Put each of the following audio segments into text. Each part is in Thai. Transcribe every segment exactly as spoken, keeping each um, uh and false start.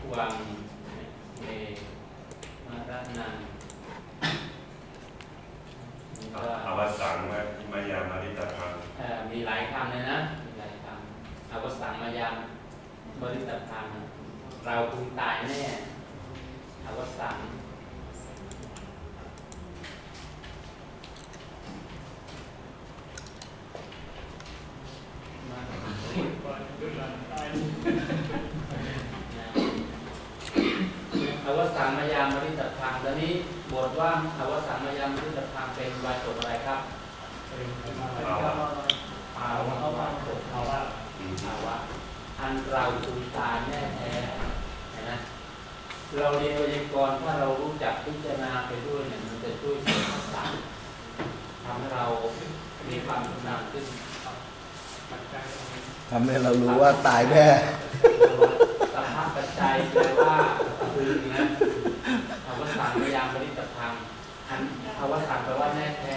วังเมมาระนังอวสังมายามาริตพังมีหลายคำเลยนะมีหลายคำอวสังมายามมาริตพังเราคงตายแน่อวสังอวสังมายามมริตพังแล้วนี้บทว่าอวสังมายามมริตพังเป็นวาจกอะไรครับเป็นภาวะภาวะภาวะภาวะภาวะอันเราถูกตายแน่แท้นะเราเรียนไวยากรณ์ถ้าเรารู้จักพิจารณาไปด้วยเนี่ยมันจะช่วยเสริมภาษาทำให้เรามีความชำนาญขึ้นทำให้เรารู้ว่าตายแน่สภาพปัจจัยแปลว่าคือนะอวสังมายามมริตพังอันอวสังแปลว่าแน่แท้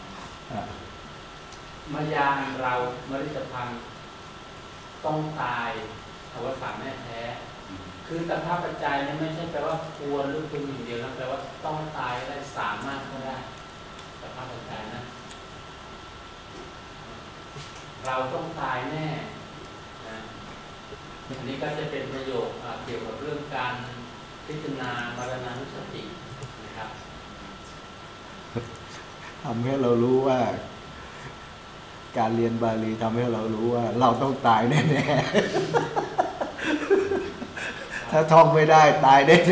มายามเรามริตพังต้องตายอวสังแน่แท้คือสภาพปัจจัยนี่ไม่ใช่แปลว่าควรหรือพึงอย่างเดียวนะแปลว่าต้องตายได้สามารถก็ได้สภาพปัจจัยนะเราต้องตายแน่นะอันนี้ก็จะเป็นประโยคเกี่ยวกับเรื่องการพิจารณามรณานุสตินะครับทำให้เรารู้ว่าการเรียนบาลีทำให้เรารู้ว่าเราต้องตายแน่ๆถ้าท่องไม่ได้ตายแน่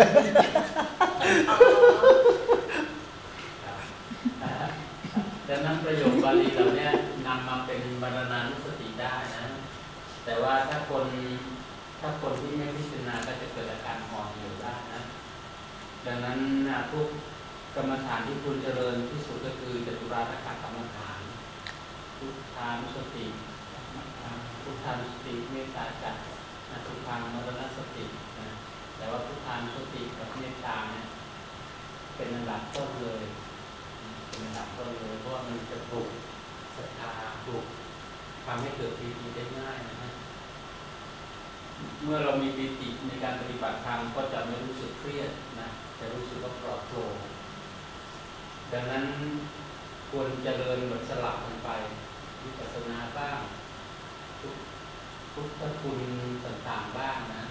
ๆดังนั้นประโยคบาลีเราเนี่ยนำมาเป็นมรณานุสติได้นะแต่ว่าถ้าคนถ้าคนที่ไม่พิจารณาก็จะเกิดอาการห่อเหี่ยวได้นะดังนั้นทุกกรรมฐานที่คุณเจริญที่สุดก็คือจตุรารักขกรรมฐานพุทธานุสติพุทธานุสติเมตตาจักสุขังมรณสตินะแต่ว่าพุทธานุสติกับเมตตาเนี่ยเป็นอันดับต้นเลยเป็นอันดับต้นเลยเพราะมันจะปลุกศรัทธาปลุกทำให้เกิดปีติได้ง่ายนะฮะเมื่อเรามีปีติในการปฏิบัติธรรมก็จะไม่รู้สึกเครียดนะจะรู้สึกว่าปลอดโปร่งดังนั้นควรเจริญแบบสลับกันไปวิปัสสนาบ้างพุทธคุณต่างๆบ้างนะ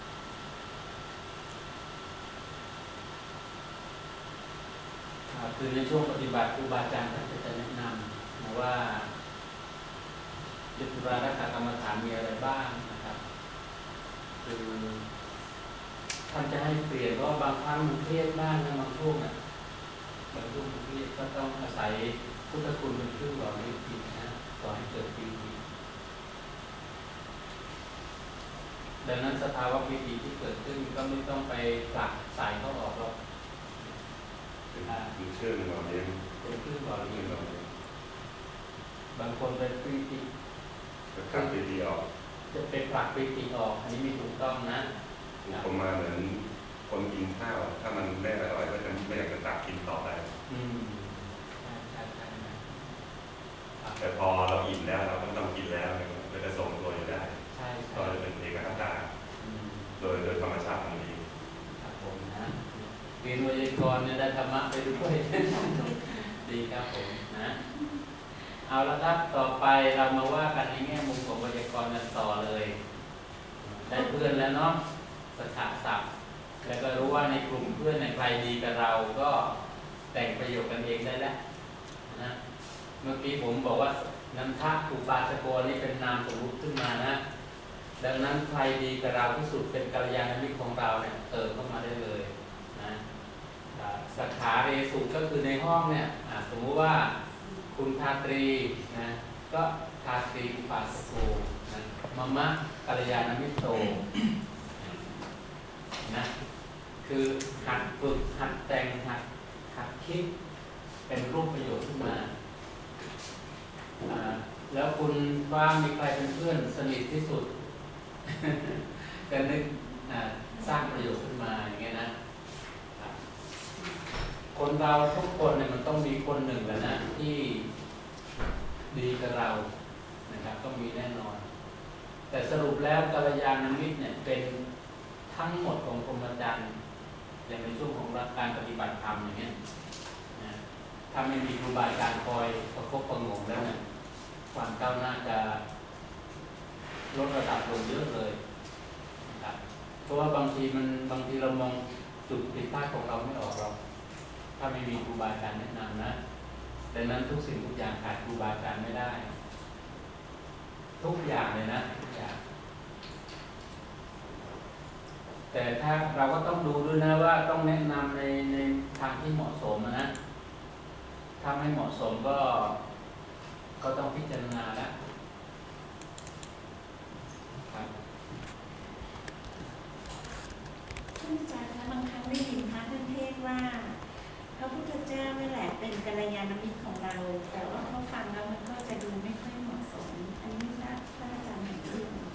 คือในช่วงปฏิบัติครูบาอาจารย์ท่านจะแนะนำนะว่าจตุรารักขกรรมฐานมีอะไรบ้างนะครับคือท่านจะให้เปลี่ยนเพราะบางครั้งมันเครียดมากนะบางช่วงอ่ะบางช่วงเครียดก็ต้องอาศัยพุทธคุณเป็นเครื่องหล่อเลี้ยงจิตนะก่อให้เกิดปีติดังนั้นสภาวะปีติที่เกิดขึ้นก็ไม่ต้องไปผลักสายเข้าออกหรอกเป็นเครื่องหล่อเลี้ยงเป็นเครื่องหล่อเลี้ยงบางคนเป็นปีติจะผลักปีติออกจะเป็นผลักปีติออกอันนี้ไม่ถูกต้องนะผมมาเหมือนคนกินข้าวถ้ามันไม่อร่อยก็จะไม่อยากจะตักกินต่อไปแต่พอเราอิ่มแล้วเราก็ต้องกินแล้วก็จะส่งตัวอยู่ได้ก็จะเป็นเอกคตาโดยโดยธรรมชาติของนี้ครับผมนะเรียนไวยากรณ์เนี่ยได้ธรรมะไปด้วยดีครับผมนะเอาละครับต่อไปเรามาว่ากันในแง่มุมของไวยากรณ์กันต่อเลยได้เพื่อนแล้วเนาะสถาศัพท์แล้วก็รู้ว่าในกลุ่มเพื่อนในใครดีกับเราก็แต่งประโยคกันเองได้แล้วนะเมื่อกี้ผมบอกว่านันทะอุปาสโกนี่เป็นนามสมมุติขึ้นมานะดังนั้นใครดีกับเราที่สุดเป็นกัลยาณมิตรของเราเนี่ยเติมเข้ามาได้เลยนะสักขาเรสุก็คือในห้องเนี่ยสมมุติว่าคุณทาตรีนะก็ทาตรีอุปาสโกนะมะมะกัลยาณมิตรโตนะคือหัดฝึกหัดแต่งหัดหัดคิดเป็นรูปประโยชน์ขึ้นมาแล้วคุณว่ามีใครเป็นเพื่อนสนิทที่สุดก็นึกสร้างประโยชน์ขึ้นมาอย่างเงี้ยนะคนเราทุกคนเนี่ยมันต้องมีคนหนึ่งแหละนะที่ดีกับเรานะครับต้องมีแน่นอนแต่สรุปแล้วกัลยาณมิตรเนี่ยเป็นททั้งหมดของพรหมจรรย์อย่างในช่วงของการปฏิบัติธรรมอย่างเงี้ยนะถ้าไม่มีครูบาอาจารย์คอยประคบประหงมแล้วเนี่ยความก้าวหน้าจะลดระดับลงเยอะเลยนะครับเพราะว่าบางทีมันบางทีเรามองจุดผิดพลาดของเราไม่ออกหรอกถ้าไม่มีครูบาอาจารย์แนะนำนะดังนั้นทุกสิ่งทุกอย่างขาดครูบาอาจารย์ไม่ได้ทุกอย่างเลยนะทุกอย่างแต่ถ้าเราก็ต้องดูด้วยนะว่าต้องแนะนำในในทางที่เหมาะสมนะถ้าไม่เหมาะสมก็ก็ต้องพิจารณาแล้วครับท่านอาจารย์คะบางครั้งได้ยินพระท่านเทศว่าพระพุทธเจ้านี่แหละเป็นกัลยาณมิตรของเราแต่ว่าพอฟังแล้วมันก็จะดูไม่ค่อยเหมาะสมอันนี้ไม่ทราบท่านอาจารย์เห็นด้วยไหม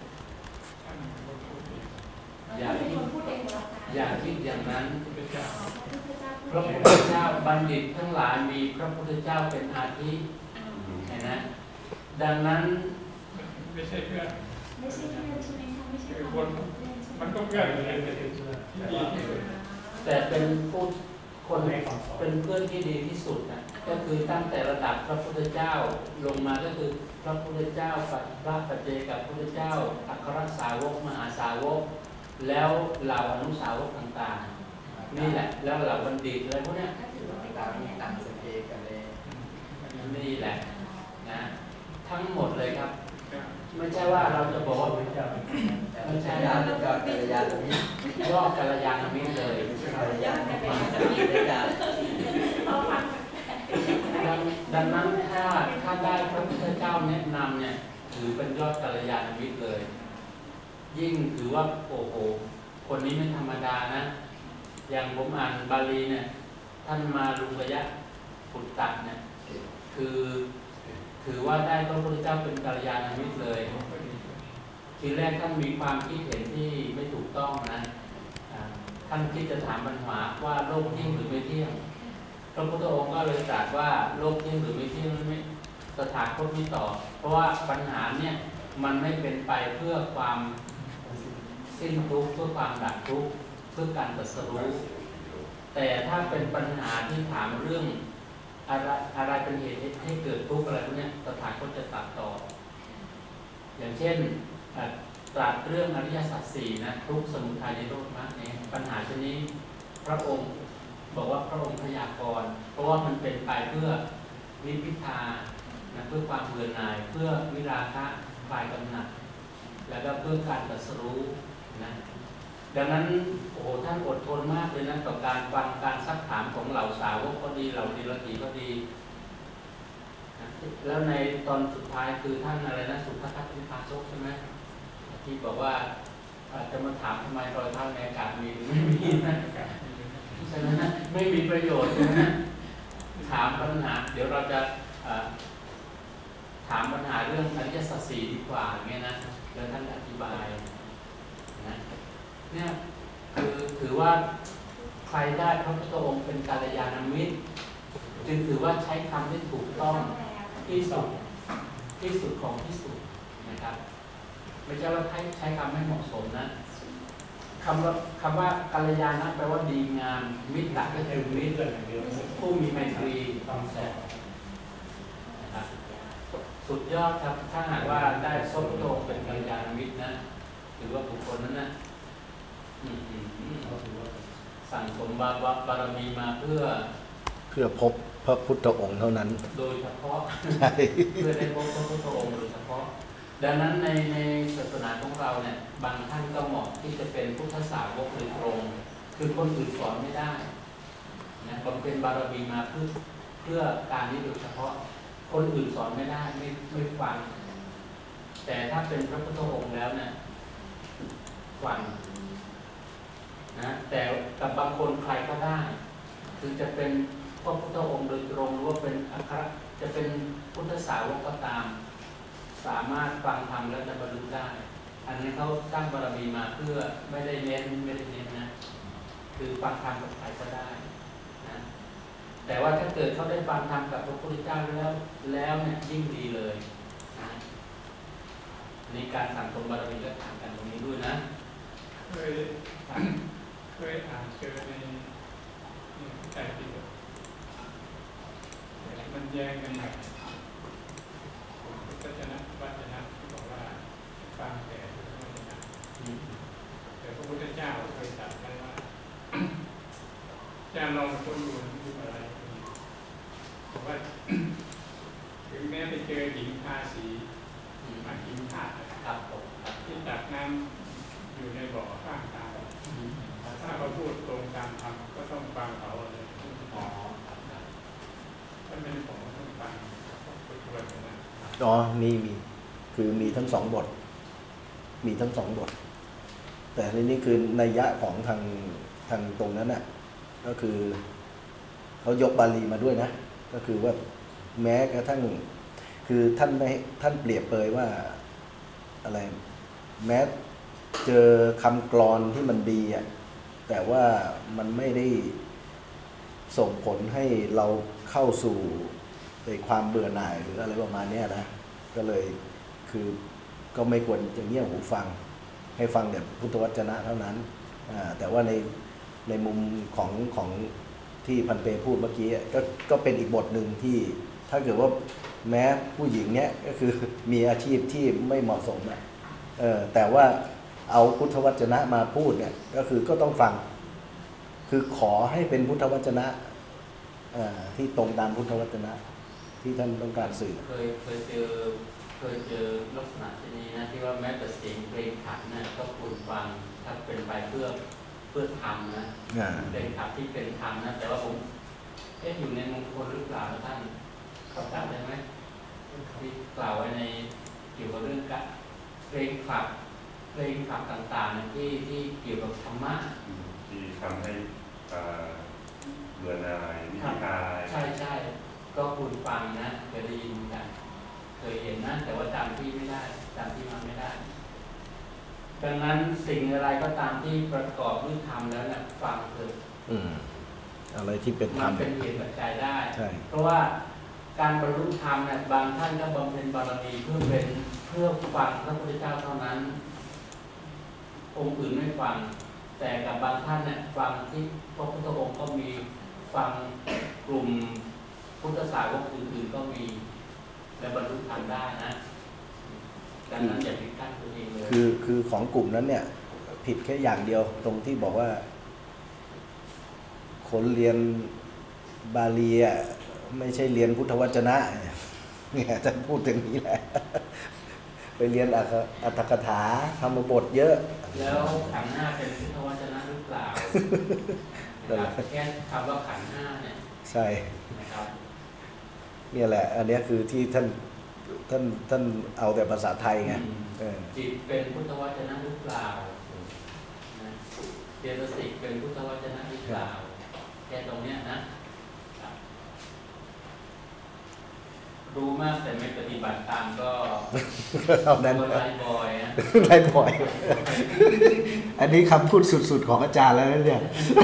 อย่าคิดพูดเองเหรอคะอย่าคิดอย่างนั้นพระพุทธเจ้าพระพุทธเจ้าบัณฑิตทั้งหลายมีพระพุทธเจ้าเป็นอาทิเห็นไหมดังนั้นไม่ใช่เพื่อนไม่ใช่เพื่อนใช่ไหมคะไม่ใช่คือคคนนเพื่อนใช่ไหมมันก็เพื่อนอยู่ในที่ดีที่สุดแต่เป็นผู้คนเป็นเพื่อนที่ดีที่สุดนะก็คือตั้งแต่ระดับพระพุทธเจ้าลงมาก็คือพระพุทธเจ้าพระปัจเจกับพระพุทธเจ้าอัครสาวกมหาสาวกแล้วเหล่าอนุสาวกต่างๆนี่แหละแล้วเหล่าบัณฑิตอะไรพวกเนี้ยก็ถือว่าเป็นตากัมลยาณต่างมิสตรเปกกันเลยนี่แหละนะทั้งหมดเลยครับไม่ใช่ว่าเราจะบอกว่าแต่ไม่ใช่ญาติยอดกัลยาณมิตรยอดกัลยาณมิตรเลยกัลยาณมิตรได้ญาติพอฟังดังดังนั้นถ้าถ้าได้พระพุทธเจ้าแนะนำเนี่ยถือเป็นยอดกัลยาณมิตรเลย ยิ่งถือว่าโอ้โหคนนี้ไม่ธรรมดานะอย่างผมอ่านบาลีเนี่ยท่านมาลุกยะปุตตะเนี่ยคือถือว่าได้พระพุทธเจ้าเป็นกัลยาณมิตรเลยทีแรกท่านมีความคิดเห็นที่ไม่ถูกต้องนะท่านคิดจะถามปัญหาว่าโลกเที่ยงหรือไม่เที่ยงพระพุทธองค์ก็เลยตรัสว่าโลกเที่ยงหรือไม่เที่ยงไม่สถานคตไม่ตอบเพราะว่าปัญหาเนี่ยมันไม่เป็นไปเพื่อความสิ้นทุกข์เพื่อความดับทุกข์เพื่อการตรัสรู้แต่ถ้าเป็นปัญหาที่ถามเรื่องอะไรอะไรเป็นเหตุให้เกิดทุกข์อะไรพวกนี้สถานคตจะตัดต่ออย่างเช่นตรัสเรื่องอริยสัจสี่นะทุกข์สมุทัยนิโรธมรรคเนี่ยปัญหาชนิดพระองค์บอกว่าพระองค์พยากรณ์เพราะว่ามันเป็นไปเพื่อวิพิธานะเพื่อความเบื่อหน่ายเพื่อวิราคะคลายกำหนัดแล้วก็เพื่อการตรัสรู้นะดังนั้นโอ้โหท่านอดทนมากเลยนะต่อการฟังการซักถามของเหล่าสาวกก็ดีเหล่าดีละตีก็ดีนะแล้วในตอนสุดท้ายคือท่านอะไรนะสุภทัตติพาสกใช่ไหมที่บอกว่าจะมาถามทำไมรอยเท้าในอากาศมีหรือไม่มีนะใช่ไหมนะไม่มีประโยชน์ใช่ไหมนะถามปัญหาเดี๋ยวเราจะถามปัญหาเรื่องอริยสัจสี่ดีกว่าอย่างเงี้ยนะแล้วท่านอธิบายนะเนี่ยคือถือว่าใครได้พระพุทธองค์เป็นกัลยาณมิตรจึงถือว่าใช้คำที่ถูกต้องที่สุดที่สุดของที่สุดนะครับไม่ใช่ว่าใช้ใช้คำไม่เหมาะสมนะคำว่าคำว่ากัลยาณะแปลว่าดีงามมิตรหลักก็คือมิตรผู้มีไมตรีความแสบนะครับสุดยอดครับถ้าหากว่าได้พระพุทธองค์เป็นกัลยาณมิตรนะถือว่าบุคคลนั้นนะสั่งสมบารมีมาเพื่อเพื่อพบพระพุทธองค์เท่านั้นโดยเฉพาะใช่เพื่อได้พบพระพุทธองค์โดยเฉพาะดังนั้นในในศาสนาของเราเนี่ยบางท่านก็เหมาะที่จะเป็นพุทธสาวกโดยตรงคือคนอื่นสอนไม่ได้นะบำเพ็ญบารมีมาเพื่อเพื่อการนี้โดยเฉพาะคนอื่นสอนไม่ได้ไม่ไม่ฟังแต่ถ้าเป็นพระพุทธองค์แล้วเนี่ยฟังนะแต่กับบางคนใครก็ได้คือจะเป็นพระพุทธองค์โดยตรงหรือว่าเป็นอัครจะเป็นพุทธสาวกก็ตามสามารถฟังธรรมแล้วจะบรรลุได้อันนี้เขาสร้างบารมีมาเพื่อไม่ได้เน้นไม่ได้เน้นนะคือฟังธรรมกับใครก็ได้นะแต่ว่าถ้าเกิดเขาได้ฟังธรรมกับพระพุทธเจ้าแล้วแล้วเนี่ยยิ่งดีเลยนะในการสั่งสมบารมีก็ต่างกันตรงนี้ด้วยนะเคยย้งกันแบบพุทธนะวัจนะที่บอกว่าฟังแต่พุทธวจนะแต่พระพุทธเจ้าเคยตรัสไว้ว่าจะลองคนดูดูอะไรบอกว่าถึงแม้ไปเจอหญิงทาสีมาหญิงทาสครับที่ตักน้ำอยู่ในบ่อข้างทางถ้าเขาพูดตรงตามธรรมก็ต้องฟังเขาเลยอ๋อถ้าเป็นของต้องฟังพุทธวจนะอ๋อมีมีคือมีทั้งสองบทมีทั้งสองบทแต่ในนี้คือนัยยะของทางทางตรงนั้นน่ะก็คือเขายกบาลีมาด้วยนะก็คือว่าแม้กระทั่งคือท่านไม่ท่านเปรียบเปรยว่าอะไรแม้เจอคำกลอนที่มันดีอ่ะแต่ว่ามันไม่ได้ส่งผลให้เราเข้าสู่ในความเบื่อหน่ายหรืออะไรประมาณนี้นะก็เลยคือก็ไม่ควรจะเงี่ยหูฟังให้ฟังแต่พุทธวจนะเท่านั้นแต่ว่าในในมุมของของที่พันเตพูดเมื่อกี้ก็ก็เป็นอีกบทหนึ่งที่ถ้าเกิดว่าแม้ผู้หญิงเนี้ยก็คือมีอาชีพที่ไม่เหมาะสมนะเออแต่ว่าเอาพุทธวจนะมาพูดเนี่ยก็คือก็ต้องฟังคือขอให้เป็นพุทธวจนะที่ตรงตามพุทธวจนะที่ท่านต้องการสื่อเคยเคยเจอเคยเจอลักษณะเช่นนี้นะที่ว่าแม้แต่เสียงเพลงขันนะก็ควรฟังถ้าเป็นไปเพื่อเพื่อทำนะเพลงขันที่เป็นธรรมนะแต่ว่าผมเอ๊ะอยู่ในมงคลหรือเปล่าท่านเขาจำได้ไหมที่กล่าวไว้ในเกี่ยวกับเรื่องกะเพลงขับเพลงขับต่างๆที่ที่เกี่ยวกับธรรมะที่ทำให้เบื่อหน่ายนิพพานใช่ใช่ก็คุณฟังนะเคยได้ยินกันเคยเห็นนะแต่ว่าจำที่ไม่ได้จำที่มันไม่ได้ดังนั้นสิ่งอะไรก็ตามที่ประกอบด้วยธรรมแล้วเนี่ยฟังเถอะอะไรที่เป็นธรรมมันเป็นเหตุปัจจัยได้เพราะว่าการบรรลุธรรมเนี่ยบางท่านก็บำเพ็ญบารมีเพื่อเป็นเพื่อฟังพระพุทธเจ้าเท่านั้นองค์อื่นไม่ฟังแต่กับบางท่านเนี่ยฟังที่พระพุทธองค์ก็มีฟังกลุ่มพุทธศาสนาอื่นๆก็มีและบรรลุธรรมได้นะดังนั้นอย่าปิดกั้นตัวเองเลยคือคือของกลุ่มนั้นเนี่ยผิดแค่อย่างเดียวตรงที่บอกว่าคนเรียนบาลีอ่ะไม่ใช่เรียนพุทธวจนะเนี่ยท่านพูดถึงนี้แหละไปเรียนอัตถกถาธรรมบทเยอะแล้วขันธ์ห้าเป็นพุทธวจนะหรือเปล่าแค่คำว่าขันธ์ห้าเนี่ยใช่เนี่ยแหละอันนี้คือที่ท่านท่านท่านเอาแต่ภาษาไทยไงจิตเป็นพุทธวจนะหรือเปล่าเจตสิกเป็นพุทธวจนะหรือเปล่าแค่ตรงเนี้ยนะรู้มากแต่ไม่ปฏิบัติตามก็เอานั้นไล่บ่อยนะไล่บ่อยอันนี้คำพูดสุดๆของอาจารย์แล้วเนี่ย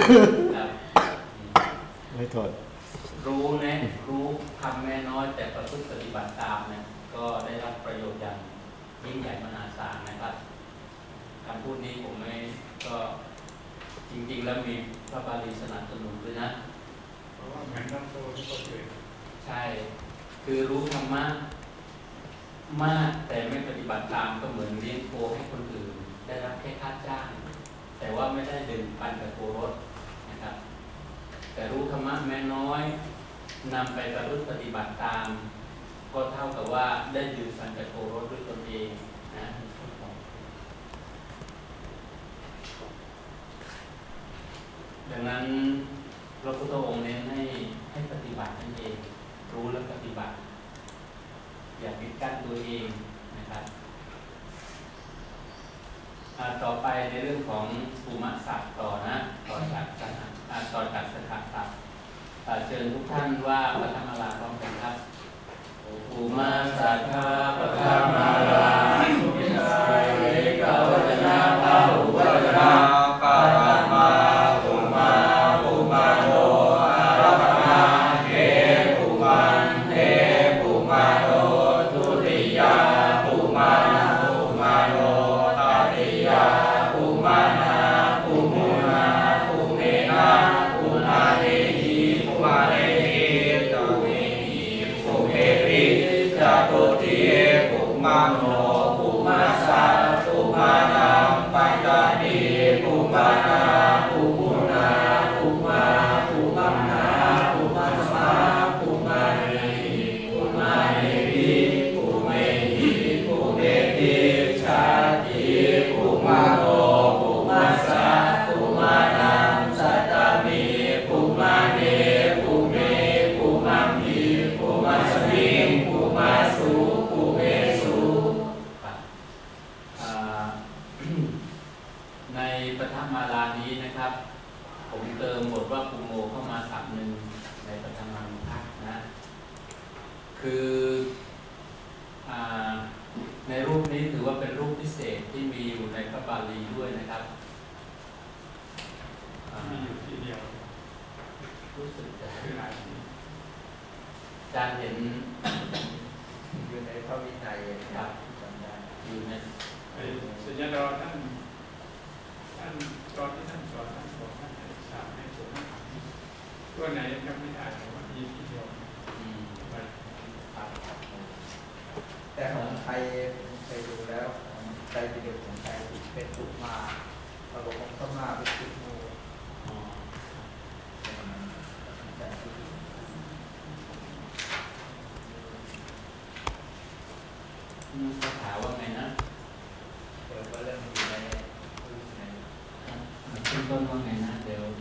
ไม่โทษรู้นะรู้ทำแม่น้อยแต่ประพฤติปฏิบัติตามเนี่ยก็ได้รับประโยชน์อย่างยิ่งใหญ่มหาศาลนะครับคำพูดนี้ผมไม่ก็จริงๆแล้วมีพระบาลีสนับสนุนด้วยนะเพราะว่าเหมือนน้ำโตที่เขาเกิดใช่คือรู้ธรรมะมากแต่ไม่ปฏิบัติตามก็เหมือนเลี้ยงโคให้คนอื่นได้รับแค่ค่าจ้างแต่ว่าไม่ได้ดื่มปันกับโครสนะครับแต่รู้ธรรมะแม้น้อยนำไปประพฤติปฏิบัติตามก็เท่ากับว่าได้ดื่มปันกับโครสด้วยตนเองนะดังนั้นพระพุทธองค์เน้นให้ให้ปฏิบัตินั่นเองรู้และปฏิบัติอย่าปิดกั้นตัวเองนะครับต่อไปในเรื่องของภูมิศักดิ์ต่อนะต่อจากสถานต่อจากสถานศักดิ์เชิญทุกท่านว่าพระธรรมราพร้อมกันครับภูมิศักดิ์พระธรรมราภูมิศักดิ์เอกวัจนะพระอุวัจนะปารามาภูมาภูมาโนอารัปนาเกภูมันเทภูมาโนทุติยาภูมานาภูมาโนตติยาภูมานาภูมุนาภูเมนาภูนาเนหิภูมาเนหิตุเมหิภูมาโนปุมาสาปุมานังสัตตามิปุมาเนปุเมปุมังมีปุมาสมิงปุมาสุปุเมสุในปฐมมาลานี้นะครับผมเติมบทว่าปุโมเข้ามาสับหนึ่งในปฐมมานุภาพนะคือในรูปนี้ถือว่าเป็นรูปพิเศษที่มีอยู่ในพระบาลีด้วยนะครับมีอยู่ที่เดียวรู้สึกจะคือหลายที่การเห็นอยู่ในพระวินัยครับอยู่ในไอ้สัญญาดอท่านท่านตอนที่ท่านสอนท่านบอกท่านให้สามให้ผมตัวไหนจำไม่ได้แต่ว่ามีที่เดียวแต่ของไทยเคยดูแล้วใจวิดีโอของไทยเป็นปุมาระบบของต้นมาเป็นปุโมมีคาถาว่าไงนะเดี๋ยวก็เริ่มอยู่ในขึ้นต้นว่าไงนะเดี๋ยว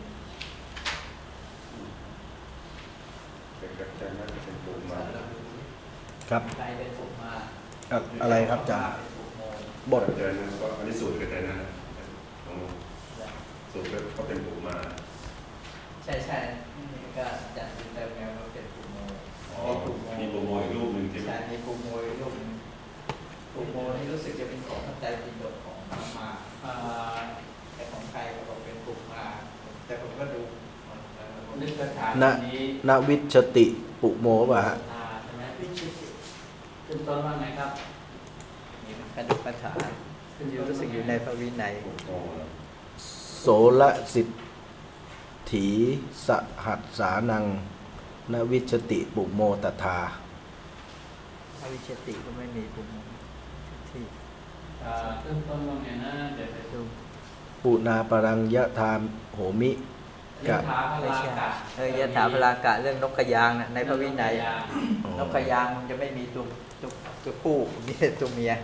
เป็นกระจายน่าจะเป็นปุมาครับใจเป็นปุมาอะไรครับอาจารย์บทกระจายนั้นก็อันนี้สูตรกระจายนั้นของสูตรก็เป็นปุมาใช่ใช่ก็จัดเติมแนวว่าเป็นปุโมอ๋อมีปุโมอีกรูปหนึ่งใช่ไหมใช่มีปุโมอีกรูปนึงปุโมนี่รู้สึกจะเป็นของใจปิฎกของธรรมาแต่ของไทยก็บอกเป็นปุมาแต่ผมก็ดูนึกคาถานี้นวิชติปุโมป่ะฮะใช่ไหมวิชติขึ้นต้นว่าไงครับนี่คาถาคาถารู้สึกอยู่ในพระวินัยโสละสิทถีสหัสสานังนวิชติปุโมตถาพระวิชติก็ไม่มีปุโมที่ขึ้นต้นว่าไงนะเดี๋ยวไปดูปุนาปรังยะธามโหมิกะไม่ใช่เออยะถาพลากะเรื่องนกกระยางในพระวินัยนกกระยางมันจะไม่มีตัวตัวตัวผู้มีแต่ตัวเมีย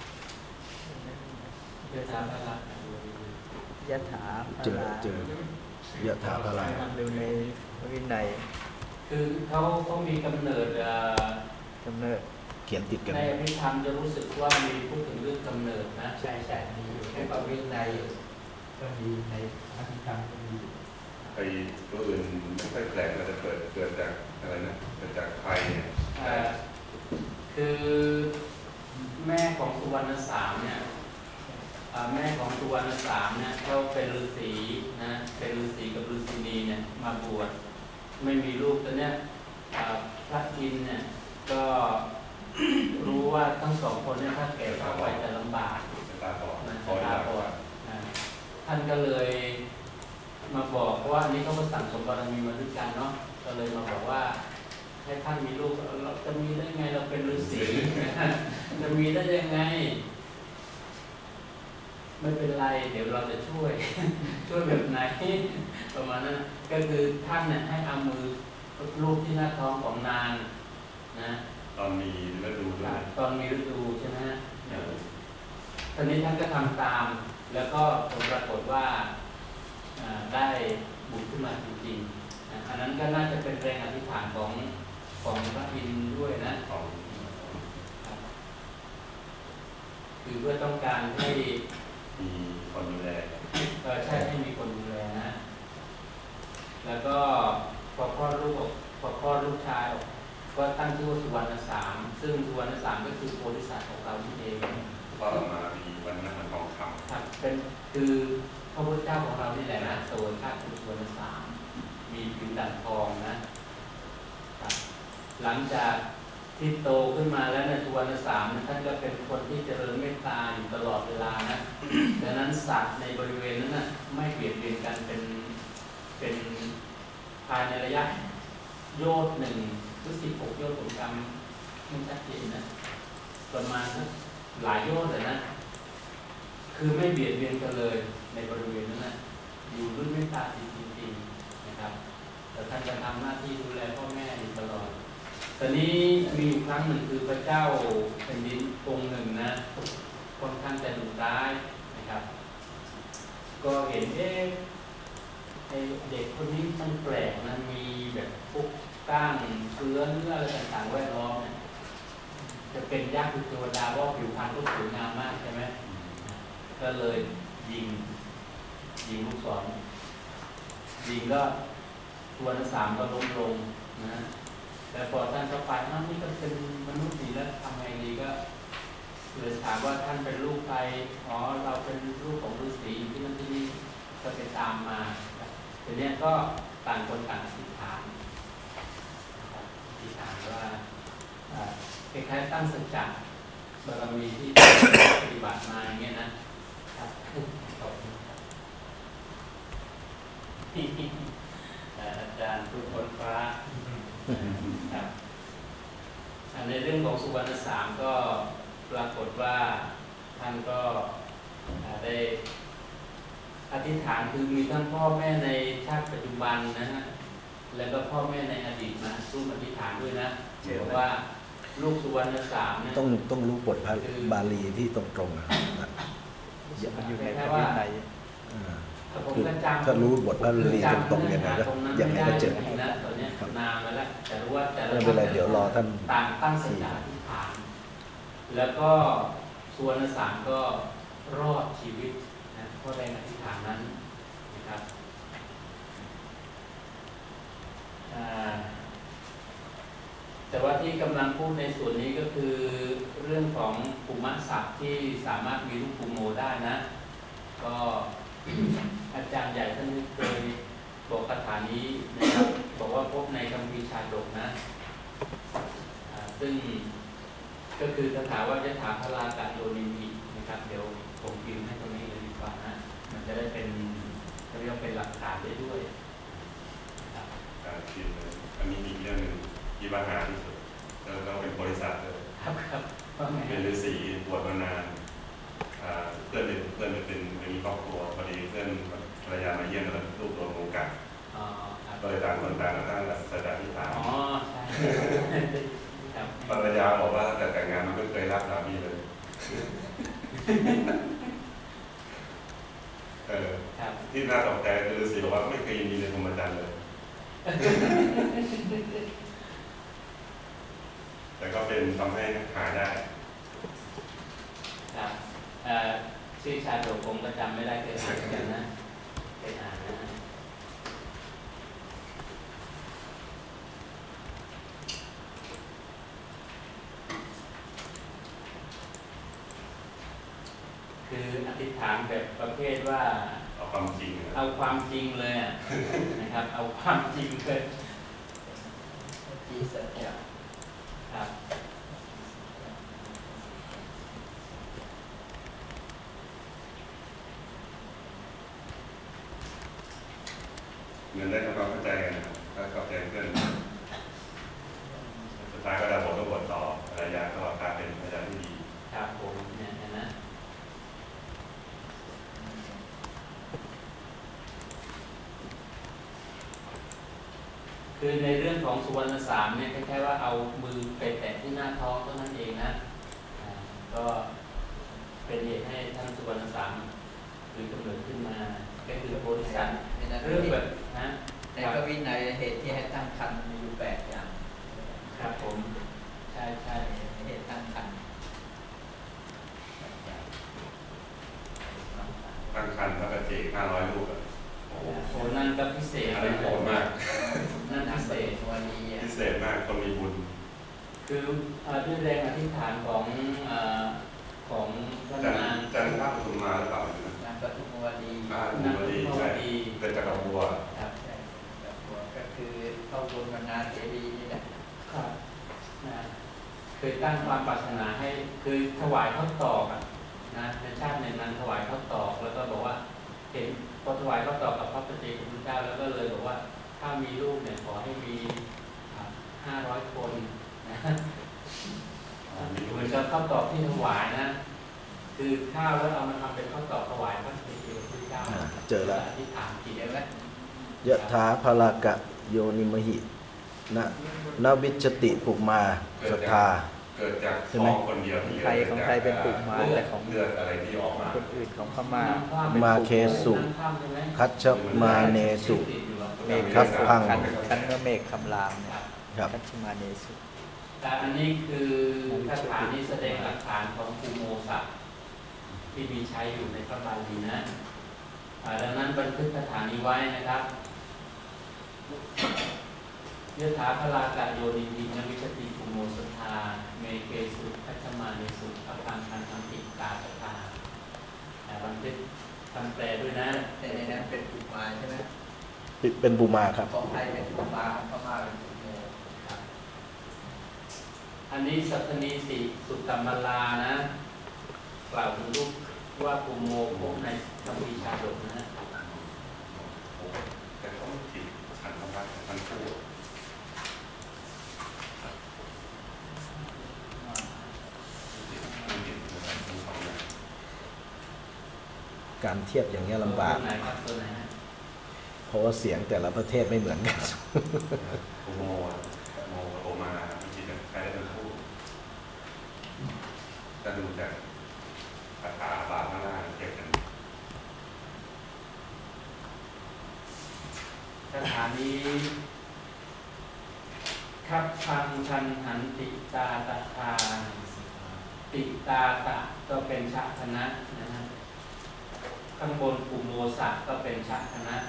ยะถาพลากะยะถาเจอเจอยะถาพลาดูในพระวินัยคือเขาเขามีกำเนิดกำเนิดเขียนติดกันในอภิธรรมจะรู้สึกว่ามีพูดถึงเรื่องกำเนิดนะใช่ใช่มีอยู่ในพระวินัยก็มีในอภิธรรมก็มีไอ้ตัวอื่นไม่ค่อยแปลกมันจะเกิดเกิดจากอะไรนะเกิดจากไข่เนี่ยคือแม่ของสุวรรณสามเนี่ยแม่ของสุวรรณสามเนี่ยเขาเป็นฤาษีนะเป็นฤาษีกับฤาษีนีเนี่ยมาบวชไม่มีลูกแต่เนี่ยพระอินทร์เนี่ยก็รู้ว่าทั้งสองคนเนี่ยถ้าแก่เข้าไปจะลำบากตาบอดนะตาบอดท่านก็เลยมาบอกว่าอันนี้เขาก็สั่งสมบารมีมาด้วยกันเนาะก็เลยมาบอกว่าให้ท่านมีลูกเราจะมีได้ไงเราเป็นฤาษีจะมีได้ยังไงไม่เป็นไรเดี๋ยวเราจะช่วยช่วยแบบไหนประมาณนั้นก็คือท่านเนี่ยให้เอามือลูกที่หน้าท้องของนางนะตอนมีฤดูด้วยตอนมีฤดูใช่ไหมตอนนี้ท่านก็ทำตามแล้วก็ผลปรากฏว่าได้บุญขึ้นมาจริงๆอันนั้นก็น่าจะเป็นแรงอธิษฐานของของพระอินทร์ด้วยนะคือเพื่อต้องการให้มีคนดูแลเออใช่ให้มีคนดูแลนะแล้วก็พอคลอดลูกพอคลอดลูกชายก็ตั้งชื่อว่าสุวรรณสามซึ่งสุวรรณสามก็คือโพธิสัตว์ของเราที่เองก็มามีวันนั้นทองคำครับเป็นคือพระพุทธเจ้าของเรานี่แหละนะตัวชาติคือสุวรรณสามมีผิวดั่งทองนะหลังจากที่โตขึ้นมาแล้วในสุวรรณสามท่านก็เป็นคนที่เจริญเมตตาอยู่ตลอดเวลานะดังนั้นสัตว์ในบริเวณนั้นนะไม่เบียดเบียนกันเป็นเป็นภายในระยะโยชน์หนึ่งหรือสิบหกโยชน์ผมจำไม่ชัดเจนนะประมาณหลายโยชน์เลยนะคือไม่เบียดเบียนกันเลยในบริเวณนั้นนะอยู่ด้วยเมตตาจริงๆนะครับแต่ท่านจะทำหน้าที่ดูแลพ่อแม่อยู่ตลอดตอนนี้มีอยู่ครั้งหนึ่งคือพระเจ้าแผ่นดินองค์หนึ่งนะค่อนข้างจะดุร้ายนะครับก็เห็นเอ๊ะไอเด็กคนนี้มันแปลกนะมีแบบพวกก้างเชื้อเนื้ออะไรต่างๆแวดล้อมเนี่ยจะเป็นยักษ์คือเทวดาเพราะผิวพรรณก็สวยงามมากใช่ไหมก็เลยยิงยิงลูกศรยิงก็ตัวนสามก็ล้มลงนะแต่พอท่านเข้าไปนั่นนี่ก็เป็นมนุษย์ดีแล้วทำไงดีก็เลยถามว่าท่านเป็นลูกใครอ๋อเราเป็นลูกของฤาษีที่นั่นที่นี่ก็ไปตามมาทีนี้ก็ต่างคนต่างอธิษฐานอธิษฐานว่าคล้ายๆตั้งสัจจะบารมีที่ปฏิบัติมาอย่างเงี้ยนะครับอาจารย์ทุกคนฟ้าครับในเรื่องของสุวรรณสามก็ปรากฏว่าท่านก็ได้อธิษฐานคือมีทั้งพ่อแม่ในชาติปัจจุบันนะฮะแล้วก็พ่อแม่ในอดีตมาร่วมอธิษฐานด้วยนะบอกว่าลูกสุวรรณสามเนี่ยต้องต้องรู้บทพระบาลีที่ตรงๆนะอยู่ในพระวินัยคือถ้ารู้บทพระบาลีตรงๆยังไงก็ยังไงก็เจอนะตอนนี้นานมาแล้วแต่รู้ว่าแต่ไม่เป็นไรเดี๋ยวรอท่านต่างตั้งสัจจะอธิษฐานแล้วก็สุวรรณสามก็รอดชีวิตนะเพราะแรงอธิษฐานนั้นนะครับแต่ว่าที่กำลังพูดในส่วนนี้ก็คือเรื่องของภูมิศักดิ์ที่สามารถมีลูกภูโมได้นะก็อาจารย์ใหญ่ท่านเคยบอกคาถานี้นะครับบอกว่าพบในคัมภีร์ชาดกนะซึ่งก็คือคาถาว่ายะถาพลากะโยนิมินะครับเดี๋ยวผมพิมพ์ให้ตรงนี้เลยดีกว่านะมันจะได้เป็นเรียกเป็นหลักฐานได้ด้วยการพิมพ์เลยอันนี้มีเรื่องหนึ่งที่ปัญหาที่สุดแล้วก็เป็นบริษัทเลยครับครับเป็นฤาษีบวชมานานเพื่อนเป็นเพื่อนเป็นมีครอบครัวพอดีเพื่อนภรรยามาเยี่ยมแล้วลูกโดนงูกัดก็เลยต่างคนต่างตั้งสัจจะที่ฐานอ๋อใช่ภรรยาบอกว่าแต่แต่งงานมันไม่เคยรักสามีเลยเออที่น่าตกใจคือฤาษีบอกว่าไม่เคยยินดีในพรหมจรรย์เลยแต่ก็เป็นทำให้หาได้ครับชื่อชาดกผมก็จำไม่ได้เคยอ่านกันนะเคยอ่านนะคืออธิษฐานแบบประเภทว่าเอาความจริงเอาความจริงเลยนะครับเอาความจริงเลยจีสัจจะครับเงินได้ทำความเข้าใจกันก็เข้าใจเพื่อนสุดท้ายก็ได้บทก็บทต่อภรรยาก็กลายเป็นภรรยาที่ดีครับผมเนี่ยนะคือในเรื่องของสุวรรณสามเนี่ยแค่ว่าเอามือไปแตะที่หน้าท้องเท่านั้นเองนะก็เป็นเหตุให้ท่านสุวรรณสามหรือกำเนิดขึ้นมาก็คือโพธิสัตว์เรื่องแบบนะในพระวินัยเหตุที่ให้ตั้งครรภ์มีอยู่แปดอย่างครับผมใช่ใช่เหตุตั้งครรภ์ตั้งครรภ์พระกเจกห้าร้อยลูกอ่ะโหนั่นก็พิเศษเลยโหดมากนั่นพิเศษวันนี้พิเศษมากคนมีบุญคือด้วยแรงอธิษฐานของของพระนางจันทร์ปทุมมาหรือเปล่านันปทุมวดีนันปทุมวดีใช่เกิดจากกระบัวครับใช่กระบัวก็คือเข้าบุญมนาเสรีนี่แหละครับนะคือตั้งความปรารถนาให้คือถวายข้าวตอกนะในชาติหนึ่งนั้นถวายข้าวตอกแล้วก็บอกว่าเห็นพอถวายข้าวตอกกับพระปฏิเจกพุทธเจ้าแล้วก็เลยบอกว่าถ้ามีลูกเนี่ยขอให้มีห้าร้อยคนนะเหมือนกับข้าวตอกที่ถวายนะคือข้าวแล้วเอามาทำเป็นข้าวตอกถวายพระปฏิเจกพุทธเจ้าเจอแล้วที่ถามกี่เดือนแล้วยะถาภลากะโยนิมหินะนวิชติปุมาศรัทธาเกิดจากใช่ทไหมองคนเดียวที่เหลือไทยของไทยเป็นปุ่มมาแต่ของเลือดอะไรที่ออกมาคนอื่นของพม่ามาเคสุคัชมาเนสุเมฆครับพังคันคันเมื่อเมฆคำรามเนี่ยครับคัชมาเนสุแต่อันนี้คือคาถานี้แสดงหลักฐานของภูโมสักที่มีใช้อยู่ในพระบาลีนะดังนั้นบันทึกคาถานี้ไว้นะครับยถาพลากะโยนิธินวิชติภูโมสัทธาเมเกสุคัชมาเนสุอปังคันธรรมติกาสัทธาบันทึกคำแปลด้วยนะแต่ในนั้นเป็นปุ่มมาใช่ไหมเป็นบูมาครับของไทยเป็นปุ่มมาของพม่าเป็นปุ่มโมอันนี้สัทธนีติสุตตมลานะกล่าวถึงรูปว่าภูโมพบในคัมภีร์ชาดกนะฮะแต่ต้องจิตขันธ์วัดทั้งคู่การเทียบอย่างเงี้ยลำบากตัวไหนครับตัวไหนฮะเพราะว่าเสียงแต่ละประเทศไม่เหมือนกันโอโมโมโอมาจิตใช้ได้ทั้งคู่จะดูจากคาถาบาข้างล่างเทียบกันสถานีคับพังชันหันติตาตะทาติตาตะก็เป็นชะคณะนะฮะข้างบนภูโมสะก็เป็นชะคณะ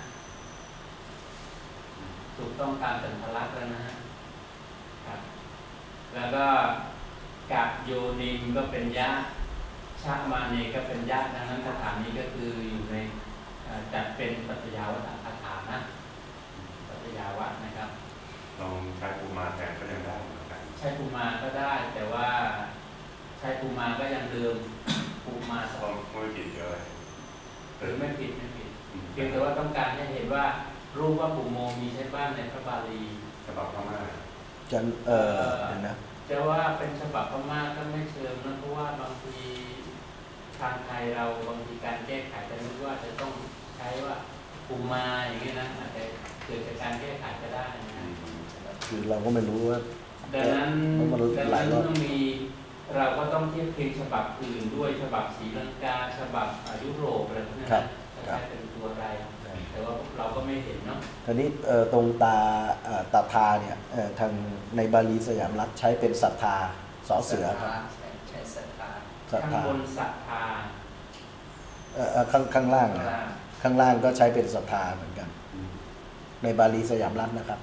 ถูกต้องตามสันทลักษณ์แล้วนะฮะครับแล้วก็กะโยนิมก็เป็นยะชะมาเนก็เป็นยะดังนั้นคาถานี้ก็คืออยู่ในจัดเป็นปัจจยาวัตคาถานะปัจจยาวัตนะครับลองใช้ปูมาแทนก็ยังได้เหมือนกันใช้ภูมาก็ได้แต่ว่าใช้ภูมาก็ยังเดิมภูมาสต้ออง งไม่ผิดเลยหรือไม่ผิดไม่ผิดเพียงแต่ว่าต้องการให้เห็นว่ารูปว่าภูโมมีใช้บ้างในพระบาลีฉบับพม่าจะเออเดี๋ยวนะจะว่าเป็นฉบับพม่าก็ไม่เชิงนะเพราะว่าบางทีทางไทยเราบางทีการแก้ไขจะนึกว่าจะต้องใช้ว่าภูมาอย่างนี้นะอาจจะเกิดจากการแก้ไขก็ได้นะคือเราก็ไม่รู้ว่าดังนั้นมันมันดังหลานั้ยนรอบต้องมีเราก็ต้องเทียบเคียงฉบับอื่นด้วยฉบับศรีลังกาฉบับยุโรปอะไรพวกนี้ครันะบจะใช้เป็นตัวอะไรแต่ว่าเราก็ไม่เห็นเนาะทีนี้เอ่อตรงตาเอ่อตาทาเนี่ยเอ่อทางในบาลีสยามรัฐใช้เป็นศรัทธาสอเสือครับใช่ใช่ศรัทธาศรัทข้างธาบนศรัทธาเอ่อเอ่อข้างข้างล่างนะข้างล่างก็ใช้เป็นศรัทธาเหมือนกัน ในบาลีสยามรัฐนะครับ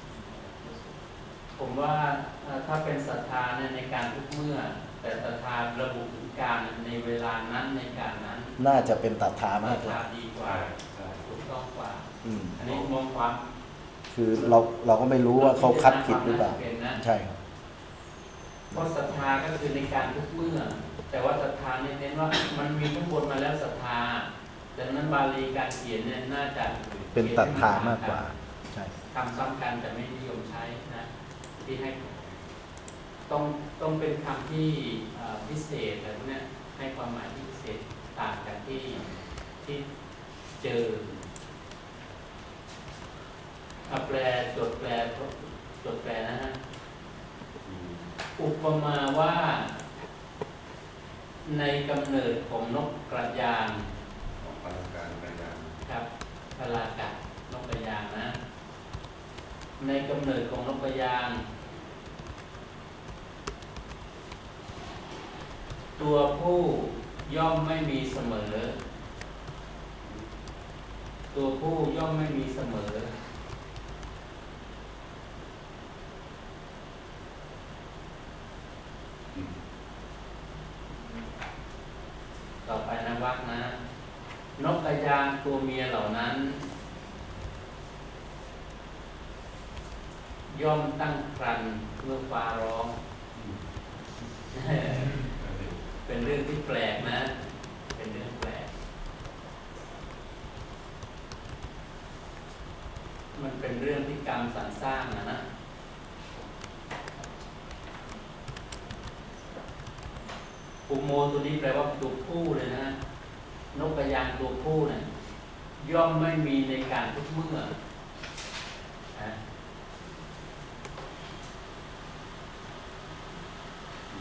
ผมว่าเอ่อถ้าเป็นศรัทธาเนี่ยในการทุกเมื่อ แต่ศรัทธาระบุถึงการในเวลานั้นในการนั้นน่าจะเป็นตัทธาศมารักทกว่าธาดีกว่าใช่ถูกต้องกว่าอืมอันนี้มองความคือเราเราก็ไม่รู้ว่าเขาคัดผิดหรือเปล่าเป็นนะใช่ครับเพราะศรัทธาก็คือในการทุกเมื่อ แต่ว่าศรัทธาเนี่ยเน้นว่ามันมีข้างบนมาแล้วศรัทธาดังนั้นบาลีการเขียนเนี่ยน่าจะเป็นตัทธามากกว่าใช่คำซ้ำกันจะไม่นิยมใช้นะที่ให้ต้องต้องเป็นคำที่เอ่อพิเศษอะไรพวกเนี้ยให้ความหมายที่พิเศษต่างกันที่ที่เจอเอาแปลจดแปลจดแปลนะฮะอืมอุปมาว่า ในกำเนิดของนกกระยางของพลังการพยายามครับพลากัดนกกระยางนะ ในกำเนิดของนกกระยาง ตัวผู้ย่อมไม่มีเสมอ ตัวผู้ย่อมไม่มีเสมออืมต่อไปนะวักนะ นกกระยางตัวเมียเหล่านั้น ย่อมตั้งครรภ์เมื่อฟ้าร้อง เป็นเรื่องที่แปลกนะ เป็นเรื่องแปลก มันเป็นเรื่องที่กรรมสรรสร้างนะนะอุโมตัวนี้แปลว่าตัวผู้เลยนะ นกกระยางตัวผู้เนี่ยย่อมไม่มีในการทุกเมื่อนะ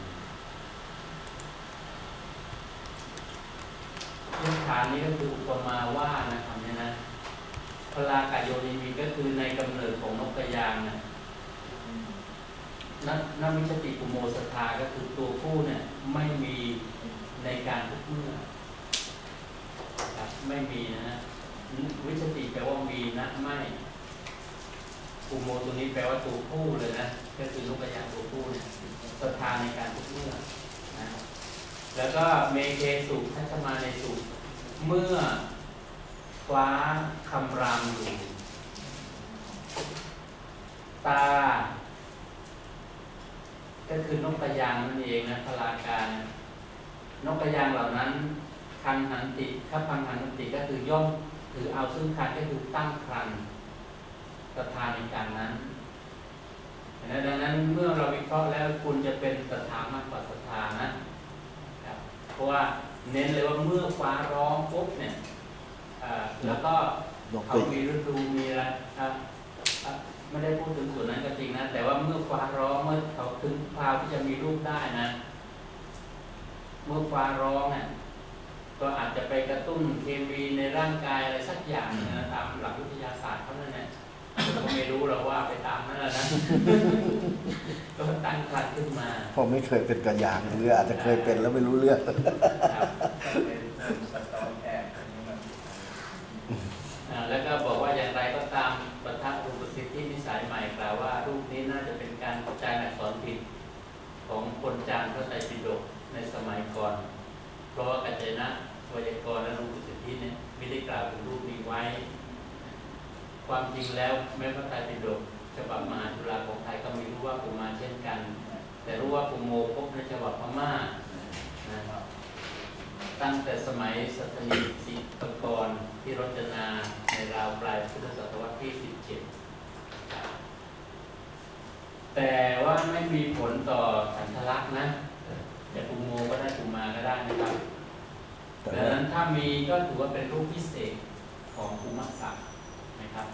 คืออุปมาว่านะคำนี้นะพลากาโยนิมิตก็คือในกำเนิดของนกกระยางนะนันวิชติปุโมสทาก็คือตัวผู้เนี่ยไม่มีในการทุกเมื่อครับไม่มีนะฮะวิชติแปลว่ามีนะไม่ปุโมตัวนี้แปลว่าตัวผู้เลยนะก็คือนกกระยางตัวผู้เนี่ยศรัทธาในการทุกเมื่อนะแล้วก็เมเทสุทัชมาในสุเมื่อฟ้าคำรามอยู่ตาก็คือนกกระยางนั่นเองนะพลาการนกกระยางเหล่านั้นคันหันติข้าพังหันติก็คือย่อมถือเอาซึ่งคันก็คือตั้งครรภ์ศรัทธาในการนั้นดังนั้นเมื่อเราวิเคราะห์แล้วคุณจะเป็นศรัทธามากกว่าศรัทธานะครับเพราะว่าเน้นเลยว่าเมื่อฟ้าร้องปุ๊บเนี่ยแล้วก็เขามีฤดูมีอะไรไม่ได้พูดถึงส่วนนั้นก็จริงนะแต่ว่าเมื่อฟ้าร้องเมื่อเขาถึงคราวที่จะมีลูกได้นะเมื่อฟ้าร้องอ่ะก็อาจจะไปกระตุ้นเคมีในร่างกายอะไรสักอย่างนะตามหลักวิทยาศาสตร์เขานั่นแหละเราก็ไม่รู้เราว่าไปตามนั่นแหละนะก็ตั้งครรภ์ขึ้นมาพอไม่เคยเป็นกระยางหรืออาจจะเคยเป็นแล้วไม่รู้เรื่องแล้วก็บอกว่าอย่างไรก็ตามปทัฏฐูปสิทธินิสัยใหม่กล่าวว่ารูปนี้น่าจะเป็นการกระจายอักษรผิดของคนจารพระไตรปิฎกในสมัยก่อนเพราะว่ากัจจนะไวยากรณ์และรูปสิทธิเนี่ยไม่ได้กล่าวถึงรูปนี้ไว้ความจริงแล้วแม้พระไตรปิฎกฉบับมหาจุฬาของไทยก็ไม่รู้ว่าปุมาเช่นกันแต่รู้ว่าปุโมพบในฉบับพม่านะครับตั้งแต่สมัยสัตนิสิปกรณ์ที่รจนาในราวปลายพุทธศตวรรษที่สิบเจ็ดแต่ว่าไม่มีผลต่อฉันทลักษณ์นะจะปุโมก็ได้ปุมาก็ได้นะครับดังนั้นถ้ามีก็ถือว่าเป็นรูปพิเศษของภูมิศักดิ์นะครับ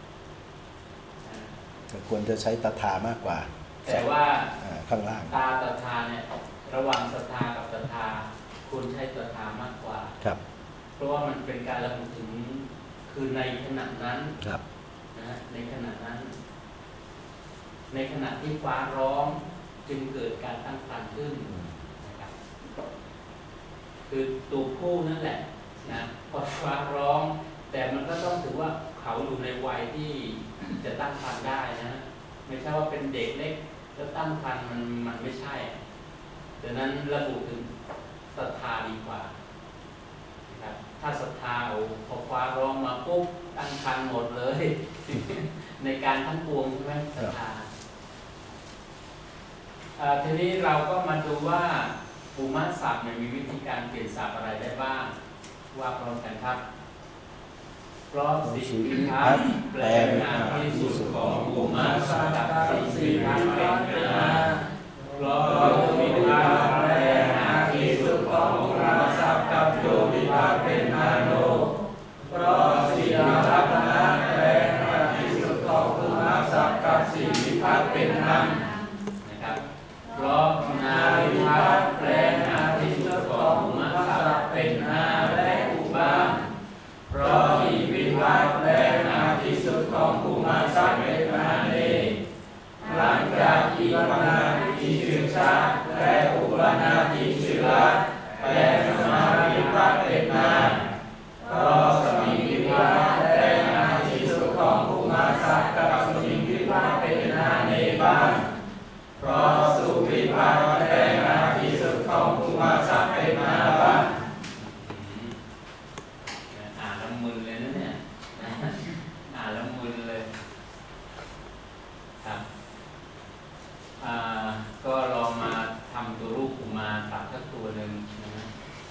ควรจะใช้ตถามากกว่าแต่ว่าข้างล่างตาตถาเนี่ยระหว่างศรัทธากับตถาคุณใช้ศรัทธามากกว่าครับเพราะว่ามันเป็นการระบุถึงคือในขณะนั้นครับนะในขณะนั้นในขณะที่ฟ้าร้องจึงเกิดการตั้งครรภ์ขึ้นนะครับคือตัวผู้นั่นแหละนะพอฟ้าร้องแต่มันก็ต้องถือว่าเขาอยู่ในวัยที่จะตั้งครรภ์ได้นะไม่ใช่ว่าเป็นเด็กเล็กแล้วตั้งครรภ์มันมันไม่ใช่ดังนั้นระบุถึงศรัทธาดีกว่านะครับถ้าศรัทธาโอ้พอฟ้าร้องมาปุ๊บตั้งครรภ์หมดเลยในการทั้งปวงใช่ไหมศรัทธาทีนี้เราก็มาดูว่าภูมิศัพท์มีวิธีการเปลี่ยนศัพท์อะไรได้บ้างว่าพร้อมกันครับเพราะสิ่งที่ทัศแปลงงานที่สุดของภูมิศัพท์กับสิ่งที่ทัศเป็นนาเพราะโยมิทัศแปลงงานที่สุดของภูมิศัพท์กับโยมิทัศเป็นนาโนเพราะสิ่งที่ทัศนั้นแปลงงานที่สุดของภูมิศัพท์กับสิ่งที่ทัศเป็นนามนะครับเพราะนาวิทัศแปลงงานที่สุดของภูมิศัพท์เป็นนาและอุบาเพราะอิวิวัตแปลงงานที่สุดของภูมิศัพท์เป็นนาเนหลังจากอิวนาทิชื่อชาและอุปนาทิชื่อละแปลงสมาวิวัตเป็นนาเพราะสมิวิวัตแปลงงานที่สุดของภูมิศัพท์กับสมิวิวัตเป็นนาในบ้านเพราะสุวิวัตแปลงงานที่สุดของภูมิศัพท์เป็นนาบ้านอ่านแล้วมึนเลยนะเนี่ยอ่านแล้วมึนเลยครับก็ลองมาทำตัวรูปภูมิศัพท์สักตัวหนึ่งนะ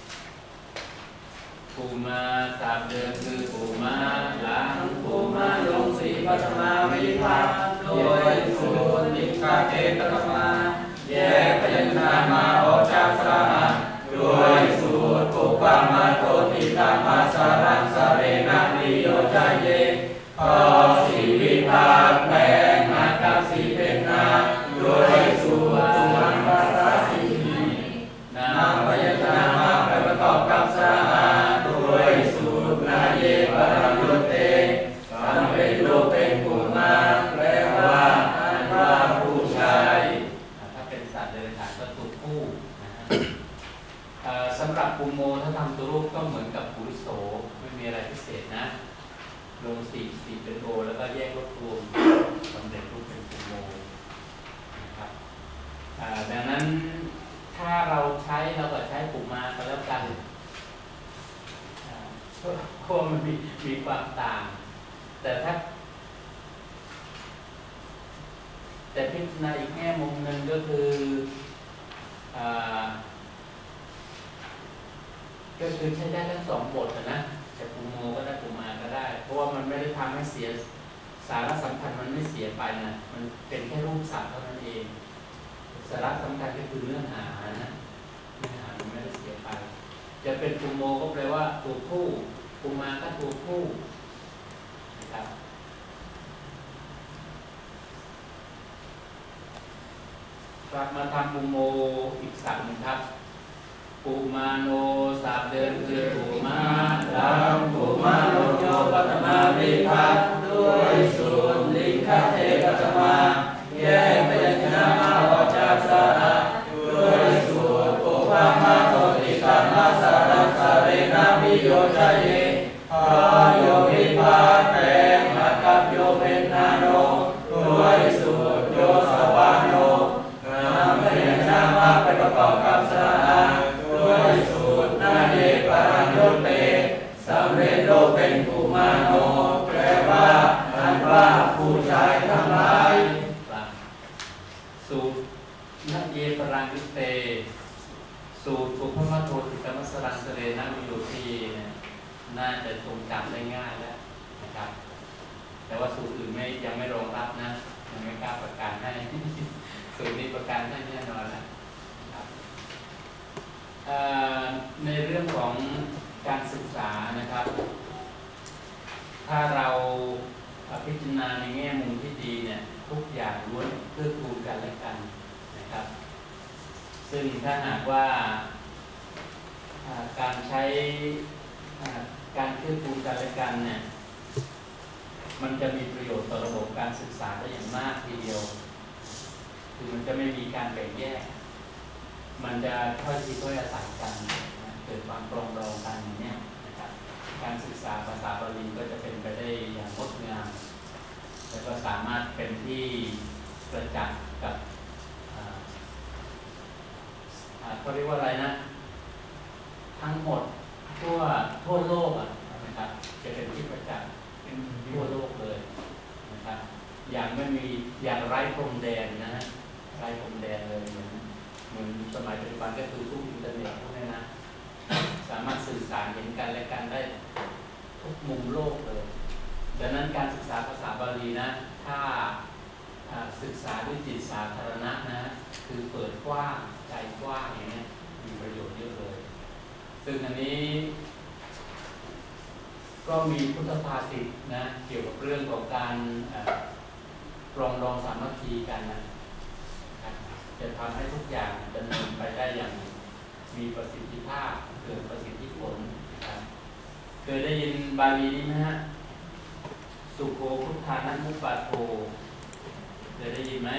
ภูมิศัพท์เดิมคือภูมิหลังภูมิลงสีปัตมาวิภัตโดยสูตรนิกาเกตตมาแยกพยัญชนะมาออกจากสระโดยสูตรปุปปามาโตติตามาสารังสเรนะนิโยจายเยพอสีวิภัตแปลงนากับสีเป็นนาโดยสูตรตุลังภาษาสีนามพยัญชนะมาไปประกอบกับสระโดยสูตลงสี่สี่เป็นโอแล้วก็แยกรวบรวมสำเร็จรูปเป็นโมนะครับดังนั้นถ้าเราใช้เราก็ใช้ปุมาก็แล้วกันเพราะมันมีมีความต่างแต่ถ้าแต่พิจารณาอีกแง่มุมหนึ่งก็คือก็คือใช้ได้ทั้งสองบทนะจะปุโมก็ได้ปุมาก็ได้เพราะว่ามันไม่ได้ทำให้เสียสาระสำคัญมันไม่เสียไปนะมันเป็นแค่รูปศัพท์เท่านั้นเองสาระสำคัญก็คือเนื้อหานะเนื้อหามันไม่ได้เสียไปจะเป็นปุโมก็แปลว่าตัวผู้ปุมาก็ตัวผู้นะครับกลับมาทำปุโมอีกศัพท์นึงครับปุมาโนศัพท์เดิมคือปุมาดังปุมาโนโยปัตมาวิภัตด้วยสูตรลิงคเทกัตมาแยกพยัญชนะมาออกจากสระด้วยสูตรปุพามาโตติกามาสารัสสะเรนะวิโยชะเยพาโยวิภัตแปลงมากับโยเป็นนาโนด้วยสูตรโยสวาโนนำพยัญชนะมาไปประกอบกับสระด้วยสูตรนาเยปรัญโยเตสำเร็จโลกเป็นปุมาโนแปลว่าอันว่าผู้ชายทั้งหลายสูตรนาเยปรัญโยเตสูตรปุพพะโทติกามัสรังสเรนะวิโยทีเนี่ยน่าจะทรงจำได้ง่ายแล้วนะครับแต่ว่าสูตรอื่นไม่ยังไม่รองรับนะยังไม่กล้าประกาศให้สูตรนี้ประกาศให้แน่นอนนะครับในเรื่องของการศึกษานะครับถ้าเราพิจารณาในแง่มุมที่ดีเนี่ยทุกอย่างล้วนเพื่อกูลกันและกันนะครับซึ่งถ้าหากว่าการใช้การเพื่อกูลกันและกันเนี่ยมันจะมีประโยชน์ต่อระบบการศึกษาได้อย่างมากทีเดียวคือมันจะไม่มีการแบ่งแยกมันจะค่อยๆค่อยอาศัยกันเกิดความปรองดองกันอย่างนี้นะครับการศึกษาภาษาบาลีก็จะเป็นไปได้อย่างงดงามแล้วก็สามารถเป็นที่ประจักษ์กับเขาเรียกว่าอะไรนะทั้งหมดทั่วทั่วโลกอ่ะนะครับจะเป็นที่ประจักษ์เป็นทั่วโลกเลยนะครับอย่างไม่มีอย่างไร้พรมแดนนะฮะไร้พรมแดนเลยเหมือนเหมือนสมัยปัจจุบันก็คือทุกอินเทอร์เน็ตพวกนี้นะสามารถสื่อสารเห็นกันและกันได้ทุกมุมโลกเลยดังนั้นการศึกษาภาษาบาลีนะถ้าศึกษาด้วยจิตสาธารณะนะคือเปิดกว้างใจกว้างอย่างนี้มีประโยชน์เยอะเลยซึ่งอันนี้ก็มีพุทธภาษิตนะเกี่ยวกับเรื่องของการปรองดองสามัคคีกันนะจะทำให้ทุกอย่างดำเนินไปได้อย่างมีประสิทธิภาพเกิดประสิทธิผลนะครับเคยได้ยินบาลีนี้ไหมฮะสุโขพุทธานัมุปปาโทเคยได้ยินไหม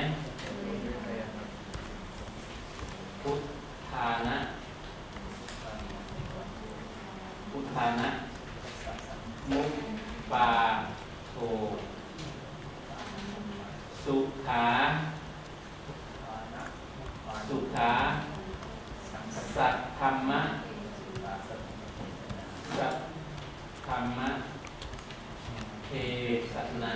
พุทธานะพุทธานะมุปปาโทสุขาสุขาสัทธรรมะสัทธรรมะเทศนา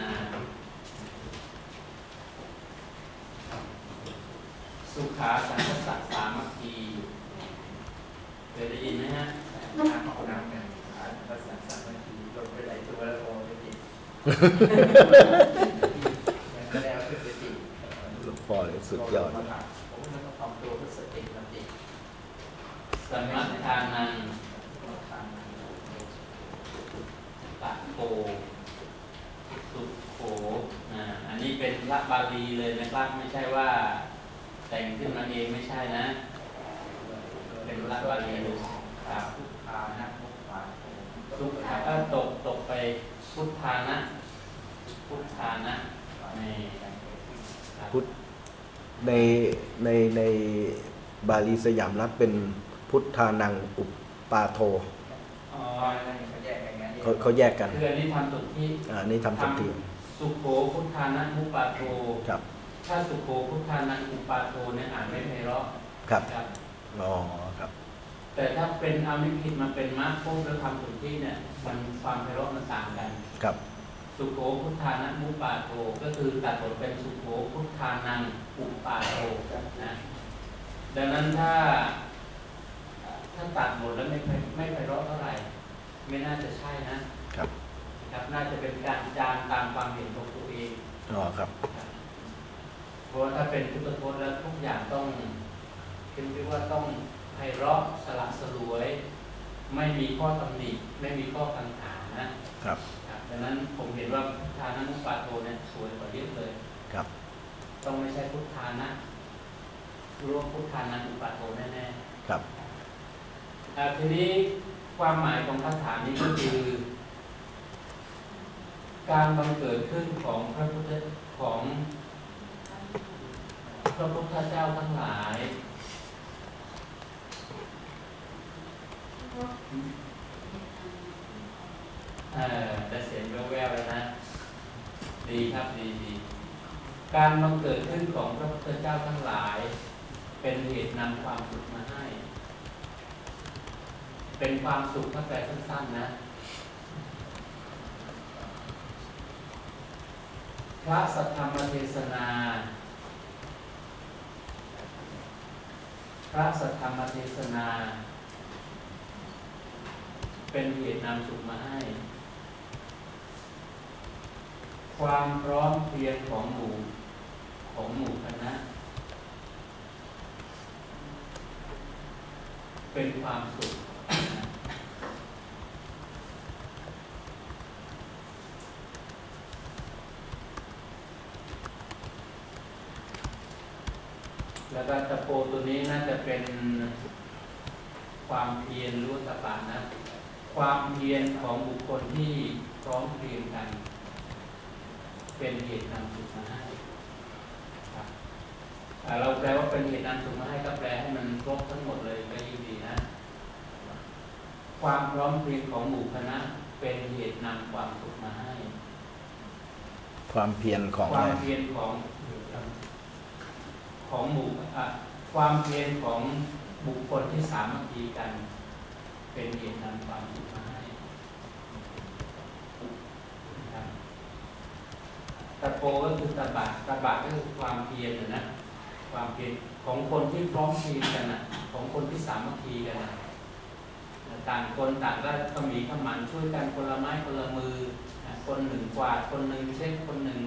สุขาสังคสัตสามัคคีเคยได้ยินไหมฮะการขอน้ำกันภาษาสามัคคีลงไปหลายตัวแล้วพอไม่ติดก็แล้วคือไปติดหลวงพ่อเลยสุดยอดผมไม่ต้องทำตัวเพื่อสติสติสมัทธานังตะโกสุโขอ่าอันนี้เป็นละบาลีเลยนะครับไม่ใช่ว่าแต่งขึ้นมาเองไม่ใช่นะเป็นละบาลีเลยครับพุทธานะพุทธาสุขาก็ตกตกไปพุทธานะพุทธานะในพุทธในในในบาลีสยามรัฐเป็นพุทธานังอุปปาโทอ๋อเขาแยกอย่างนั้นเขาเขาแยกกันคืออันนี้ทำสุทธิอ่านี่ทำสติสุโขพุทธานังอุปาโทครับถ้าสุโขพุทธานังอุปาโทเนี่ยอ่านไม่ไพเราะครับครับอ๋อครับแต่ถ้าเป็นอามิพิษมันเป็นมรรคพบแล้วทำสุทธิเนี่ยมันความไพเราะมันต่างกันครับสุโขพุทธานังอุปาโทก็คือตัดบทเป็นสุโขพุทธานังอุปาโทนะดังนั้นถ้าถ้าตัดหมดแล้วไม่ไม่ไพเราะเท่าไหร่ไม่น่าจะใช่นะครับครับน่าจะเป็นการจานตามความเห็นของตัวเองอ๋อครับเพราะถ้าเป็นพุทธพจน์แล้วทุกอย่างต้องคิดว่าต้องไพเราะสละสลวย ไม่มีข้อตำหนิไม่มีข้อกังขานะครับครับดังนั้นผมเห็นว่าพุทธานังอุปาโทเนี่ยสวยกว่าเยอะเลยครับต้องไม่ใช่พุทธานะรวมพุทธานังอุปาโทแน่ๆครับทีนี้ความหมายของคาถานี้ก็คือ การบังเกิดขึ้นของพระพุทธของพระพุทธเจ้าทั้งหลายเออจะเสียงแว่วๆแล้วนะดีครับดีดีการบังเกิดขึ้นของพระพุทธเจ้าทั้งหลาย เป็นเหตุนำความสุขมาให้เป็นความสุขถ้าแปลสั้นๆนะพระสัทธรรมเทศนาพระสัทธรรมเทศนาเป็นเหตุนำสุขมาให้ความพร้อมเพรียงของหมู่ของหมู่คณะเป็นความสุขแล้วก็ตะโพตัวนี้น่าจะเป็นความเพียรรู้ตปะนะความเพียรของบุคคลที่พร้อมเพรียงกันเป็นเหตุนำสุขมาให้เราแปลว่าเป็นเหตุนำสุขมาให้ก็แปลให้มันครบทั้งหมดเลยก็ยิ่งดีนะความพร้อมเพรียงของหมู่คณะเป็นเหตุนำความสุขมาให้ความเพียรของความเพียรของของหมู่ความเพียรของบุคคลที่สามัคคีกันเป็นเหตุนำความสุขมาให้ตะโปก็คือตะบะตะบะก็คือความเพียรนะความเพียรของคนที่พร้อมเพรียงกันนะของคนที่สามัคคีกันนะต่างคนต่างก็ต้องมีขมันช่วยกันคนละไม้คนละมือคนหนึ่งกวาดคนหนึ่งเช็คคนหนึ่ง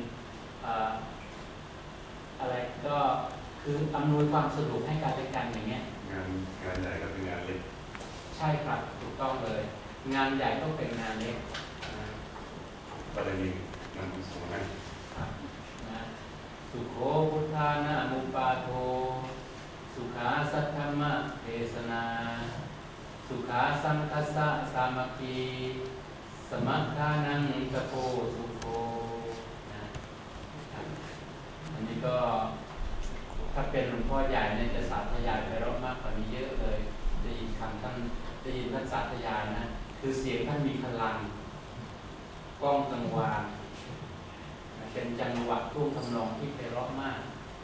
อะไรก็คืออำนวยความสะดวกให้กันและกันอย่างเงี้ยงานงานใหญ่ก็เป็นงานเล็กใช่ครับถูกต้องเลยงานใหญ่ก็เป็นงานเล็กประเด็นนี้นำส่งให้นะสุโขพุทธานะมุปาโทสุขาสัทธรรมเทศนาสุขาสังคัสสะสามัคคีสมัคคานังตะโพสุโขนะอันนี้ก็ถ้าเป็นหลวงพ่อใหญ่เนี่ยจะสาธยายไปรอบมากกว่านี้เยอะเลยได้ยินคำท่านได้ยินท่านสาธยายนะคือเสียงท่านมีพลังก้องกังวานเป็นจังหวะท่วงทำนองที่ไพเราะมาก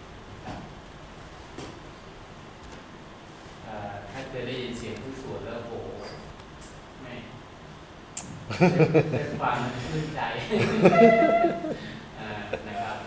ถ้าเคยได้ยินเสียงผู้สวดแล้วโหไม่เป็นความชื่นใจนะครับ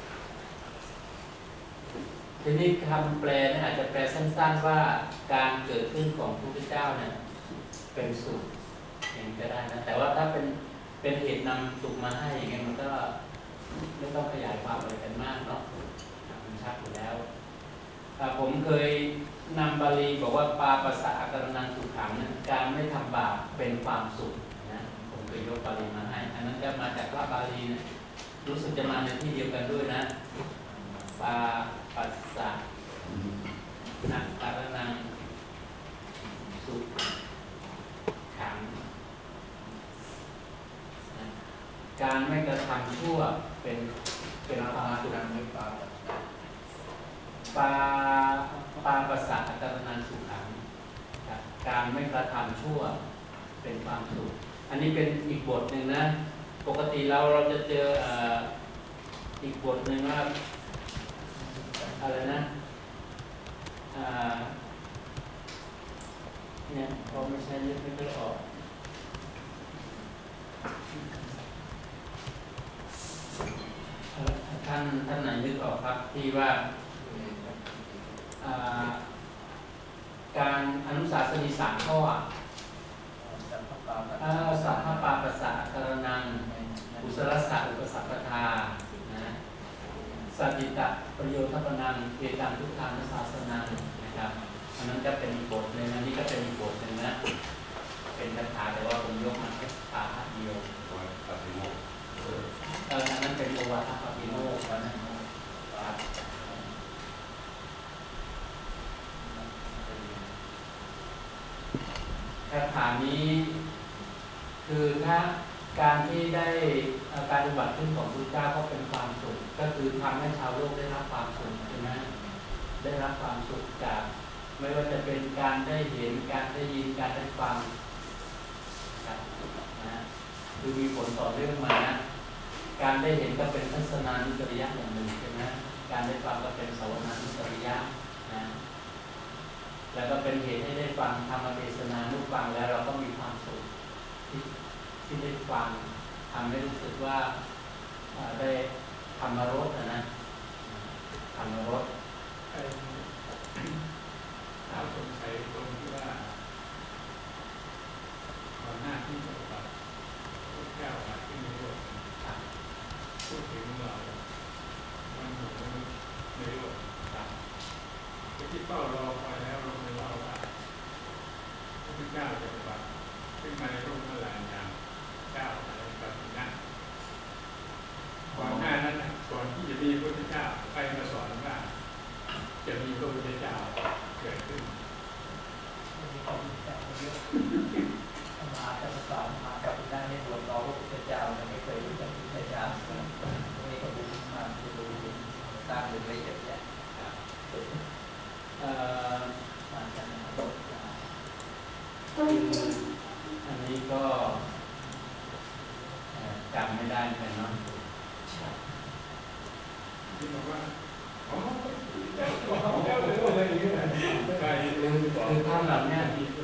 ทีนี้คำแปลเนี่ยอาจจะแปลสั้นๆว่าการเกิดขึ้นของพระพุทธเจ้าเนี่ยเป็นสุขอย่างก็ได้นะแต่ว่าถ้าเป็นเป็นเหตุนำสุขมาให้อย่างเงี้ยมันก็ไม่ต้องขยายความอะไรกันมากเนาะมันชัดอยู่แล้วผมเคยนำบาลีบอกว่าปาปัสสะกรณังสุขังนะการไม่ทำบาปเป็นความสุขนะผมเคยยกบาลีมาให้อันนั้นจะมาจากพระบาลีนะรู้สึกจะมาในที่เดียวกันด้วยนะปาปัสสะนะกรณังสุขังการไม่กระทำชั่วเป็นเป็นความสุขปาปาปาปัสสะกรณังสุขังการไม่กระทำชั่วเป็นความสุขอันนี้เป็นอีกบทหนึ่งนะปกติเราเราจะเจออีกบทหนึ่งว่าอะไรนะเนี่ยพอไม่ใช่ยึดไม่ค่อยออกท่านท่านไหนนึกออกครับที่ว่าการอนุสาสนีสามข้อสัพพปาปัสสะกรณังอุสรสะอุปสัพพทานะสัจจิตะประโยชน์ทัพนังเอตังทุกทางศาสนังนะครับอันนั้นก็เป็นบทหนึ่งอันนี้ก็เป็นบทหนึ่งนะเป็นคาถาแต่ว่าผมยกมาแค่คาถาเดียวเอออันนั้นเป็นโอวาทปฏิโมกข์นะครับคาถานี้คือถ้าการที่ได้การปฏิบัติขึ้นของพระพุทธเจ้าก็เป็นความสุขก็คือทำให้ชาวโลกได้รับความสุขใช่ไหมได้รับความสุขจากไม่ว่าจะเป็นการได้เห็นการได้ยินการได้ฟังนะคือมีผลต่อเรื่องมานะการได้เห็นก็เป็นทัศนานุจริยะอย่างหนึ่งใช่ไหมการได้ฟังก็เป็นสวนานุจริยะนะแล้วก็เป็นเหตุให้ได้ฟังธรรมเทศนานุฟังแล้วเราก็มีความสุขที่ที่ได้ฟังทำให้รู้สึกว่าได้ธรรมรสนะธรรมรสถ้าสงสัยตรงที่ว่าก่อนหน้าที่จะตัดพระเจ้ามาขึ้นในโลกพูดถึงเรามันเหมือนในโลกต่างที่เฝ้ารอคอยแล้วเราไม่รอว่าพระพุทธเจ้าจะปฏิบัติขึ้นมาในโลกเมื่อไหร่อย่างเจ้าอะไรแบบนั้นก่อนหน้านั้นก่อนที่จะมีพระพุทธเจ้าใครมาสอนว่าจะมีพระพุทธเจ้าเกิดขึ้นมีพระพุทธเจ้าเยอะมาจะสอนมากับได้ในบทรอพระพุทธเจ้าไม่เคยรู้จักพระพุทธเจ้านี่ก็ดูมาดูตามดูละเอียดแยะมาจากไหนครับอันนี้ก็จำไม่ได้เหมือนกันเนาะที่บอกว่าอ๋อเจ้าเจ้าเลยอะไรอย่างเงี้ยใครลืมคือท่านเหล่านี้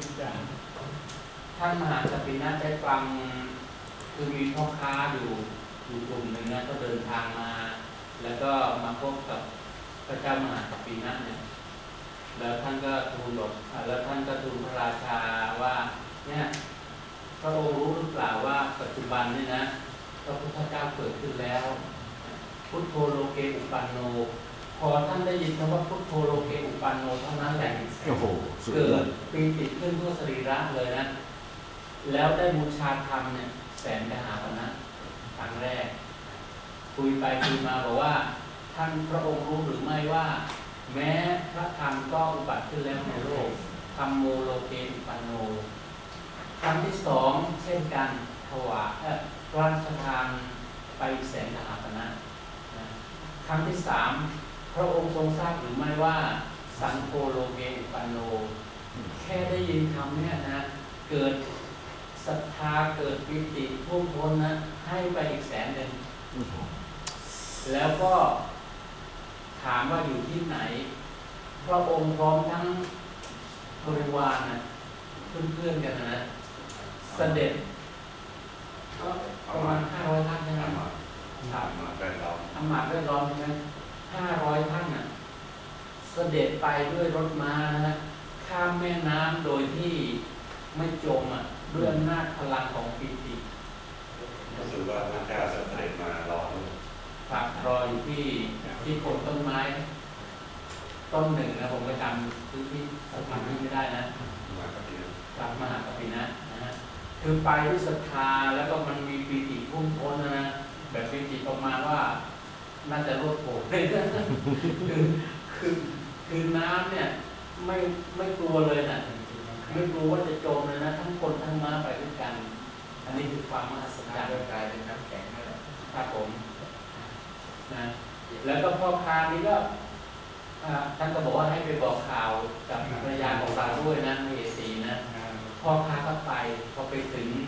ท่านมหากัปปินะได้ฟังคือมีพ่อค้าอยู่อยู่กลุ่มหนึ่งนะก็เดินทางมาแล้วก็มาพบกับพระเจ้ามหากัปปินะเนี่ยแล้วท่านก็ทูลบอกแล้วท่านก็ทูลพระราชาว่าเนี่ยพระองค์รู้หรือเปล่าว่าปัจจุบันนี่นะพระพุทธเจ้าเกิดขึ้นแล้วพุทโธโลเกอุปันโนพอท่านได้ยินคำว่าพุทโธโลเกอุปันโนเท่านั้นแหละเกิดปีติขึ้นทั่วสรีระเลยนะแล้วได้บูชาธรรมเนี่ยแสนกหาปณะครั้งแรกคุยไปคุยมาบอกว่าท่านพระองค์รู้หรือไม่ว่าแม้พระธรรมก็อุบัติขึ้นแล้วในโลกธรรมโมโลเกอุปันโนครั้งที่สองเช่นกันถวายพระราชทานไปแสนกหาปณะครั้งที่สามพระองค์ทรงทราบหรือไม่ว่าสังโฆโลเกอุปันโนแค่ได้ยินคำนี้นะเกิดศรัทธาเกิดปิติท่วมท้นนะให้ไปอีกแสนหนึ่งแล้วก็ถามว่าอยู่ที่ไหนพระองค์พร้อมทั้งบริวารนะเพื่อนๆกันนะเสด็จก็ประมาณห้าร้อยท่านใช่ไหมถามมาเป็นเราอำมาตย์แวดล้อมใช่ไหมห้าร้อยท่านน่ะเสด็จไปด้วยรถม้านะข้ามแม่น้ำโดยที่ไม่จมอ่ะด้วยอำนาจพลังของปิติรู้สึกว่าพระเจ้าจะเสด็จมารอฝากรออยู่ที่ที่โคนต้นไม้ต้นหนึ่งนะผมไปจำที่ที่สถานที่ไม่ได้นะกลับมหากัปปินะนะฮะคือไปด้วยศรัทธาแล้วก็มันมีปิติพุ่งพ้นนะแบบปิติออกมาว่าน่าจะรวดโผล่คือคือคือน้ำเนี่ยไม่ไม่กลัวเลยนะไม่กลัวว่าจะจมเลยนะทั้งคนทั้งม้าไปด้วยกันอันนี้คือความมหัศจรรย์กลายเป็นน้ำแข็งนั่นแหละครับผมนะแล้วก็พ่อค้านี้ก็ท่านก็บอกว่าให้ไปบอกข่าวกับภรรยาของเราด้วยนะเอสีนะพ่อค้าก็ไปพอไปถึง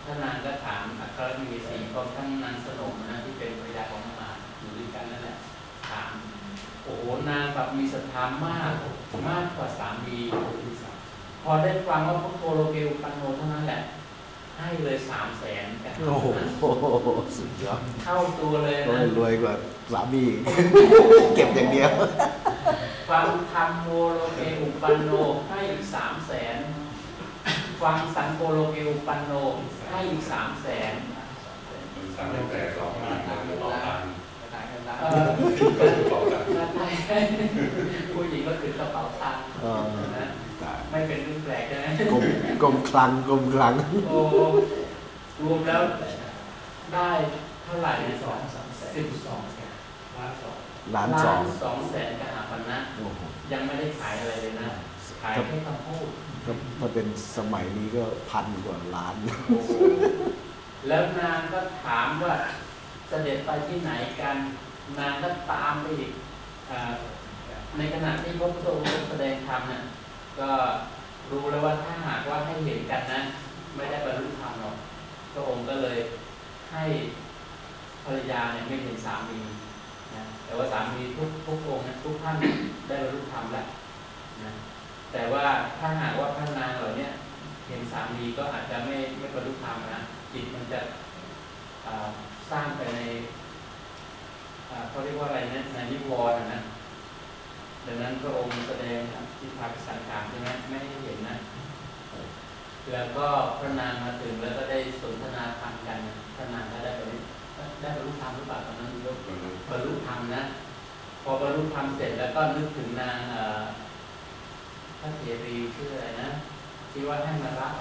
ท่านนางก็ถามอัครมเหสีของท่านนางสนมนะที่เป็นภรรยาของพระมารอยู่ด้วยกันนั่นแหละถามโอ้โหนางแบบมีศรัทธามากมากกว่าสามีพอได้ฟังว่าพระโคโลเกลปันโนเท่านั้นแหละให้เลยสามแสนกันโอ้โหสุดยอดเข้าตัวเลยนะรวยกว่าสามี เก็บอย่างเดียวฟังธรรมโมโลเกอุปันโนให้อีกสามแสนฟังสังโฆโลเกอุปันโนให้อีกสามแสนสามแต่สองมาทางเป่าตังค์เออเป่าตังค์ผู้หญิงก็ถือกระเป๋าตังค์อ๋อนะไม่เป็นเรื่องแปลกใช่ไหมกลมกลมคลังกลมคลังโอ้รวมแล้วได้เท่าไหร่เนี่ยสองสิบสองล้านสองล้านสองสองแสนกหาพันนะโอ้โหยังไม่ได้ขายอะไรเลยนะขายแค่คำพูดถ้าถ้าเป็นสมัยนี้ก็พันกว่าล้านแล้วนางก็ถามว่าเสด็จไปที่ไหนกัน นางก็ตามไปอีกอ่าในขณะที่พระพุทธองค์แสดงธรรมเนี่ยก็รู้แล้วว่าถ้าหากว่าให้เห็นกันนะไม่ได้บรรลุธรรมหรอกพระองค์ก็เลยให้ภรรยาเนี่ยไม่เห็นสามีนะแต่ว่าสามีทุกทุกองค์นะทุกท่านได้บรรลุธรรมแล้วนะแต่ว่าถ้าหากว่าพระนางเหล่านี้เห็นสามีก็อาจจะไม่ไม่บรรลุธรรมนะจิตมันจะสร้างไปในเขาเรียกว่าอะไรนะในนิวรณ์นะดังนั้นพระองค์แสดงทิฏฐาพิสังขารใช่ไหมไม่ให้เห็นนะแล้วก็พระนางมาถึงแล้วก็ได้สนทนาธรรมกันพระนางก็ได้บรรลุได้บรรลุธรรมหรือเปล่าตอนนั้นยกบรรลุธรรมนะพอบรรลุธรรมเสร็จแล้วก็นึกถึงนางพระเถรีชื่ออะไรนะที่ว่าให้มารับ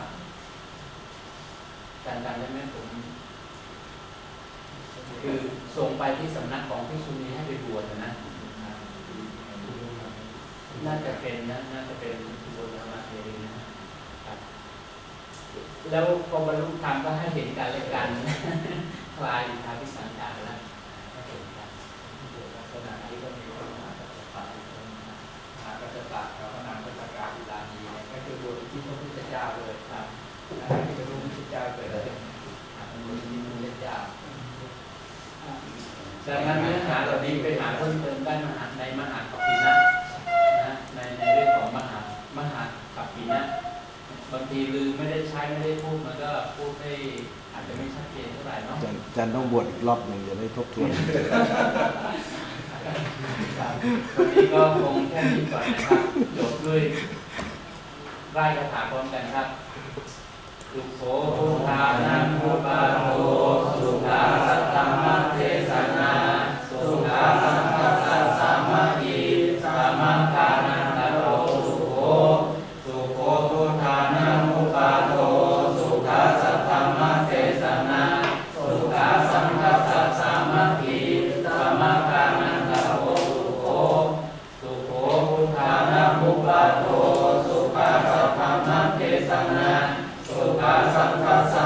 การจำได้ไหมผมคือส่งไปที่สำนักของภิกษุณีให้ไปบวชนะน่าจะเป็นนะน่าจะเป็นบวชมาเองนะครับแล้วพอบรรลุธรรมก็ให้เห็นกันและกันคลายอิทธาภิสังขารแล้วให้เห็นกันขณะนี้ก็มีพระมหากัสสปะมหากัสสปะกับพระนางพระสกาลิลานีก็คือบวชที่พระพุทธเจ้าเลยครับที่พระพุทธเจ้าเกิดเลยเป็นบวชที่พระพุทธเจ้าดังนั้นเนื้อหาเหล่านี้ไปหาเพิ่มเติมได้มหาในมหากัปปินะนะในในเรื่องของมหามหากัปปินะบางทีลืมไม่ได้ใช้ไม่ได้พูดมันก็พูดได้อาจจะไม่ชัดเจนเท่าไหร่เนาะอาจารย์ต้องบวชอีกรอบหนึ่งจะได้ทบทวนวันนี้ก็คงแค่นี้ก่อนนะครับจบด้วยไล่คาถาพร้อมกันครับสุโขพุทธานังพุปาโตสุขาสัตตมัเทศนาสุขาสังฆสัสสามัคคีสามังคานันตโรสุโขสุโขพุทธานังพุปาโตสุขาสัตตมัเทศนาสุขาสังฆสัสสามัคคีสามังคานันตโรสุโขสุโขพุทธานังพุปาโตสุขาสัตตมัเทศนาสุขาสังฆสัส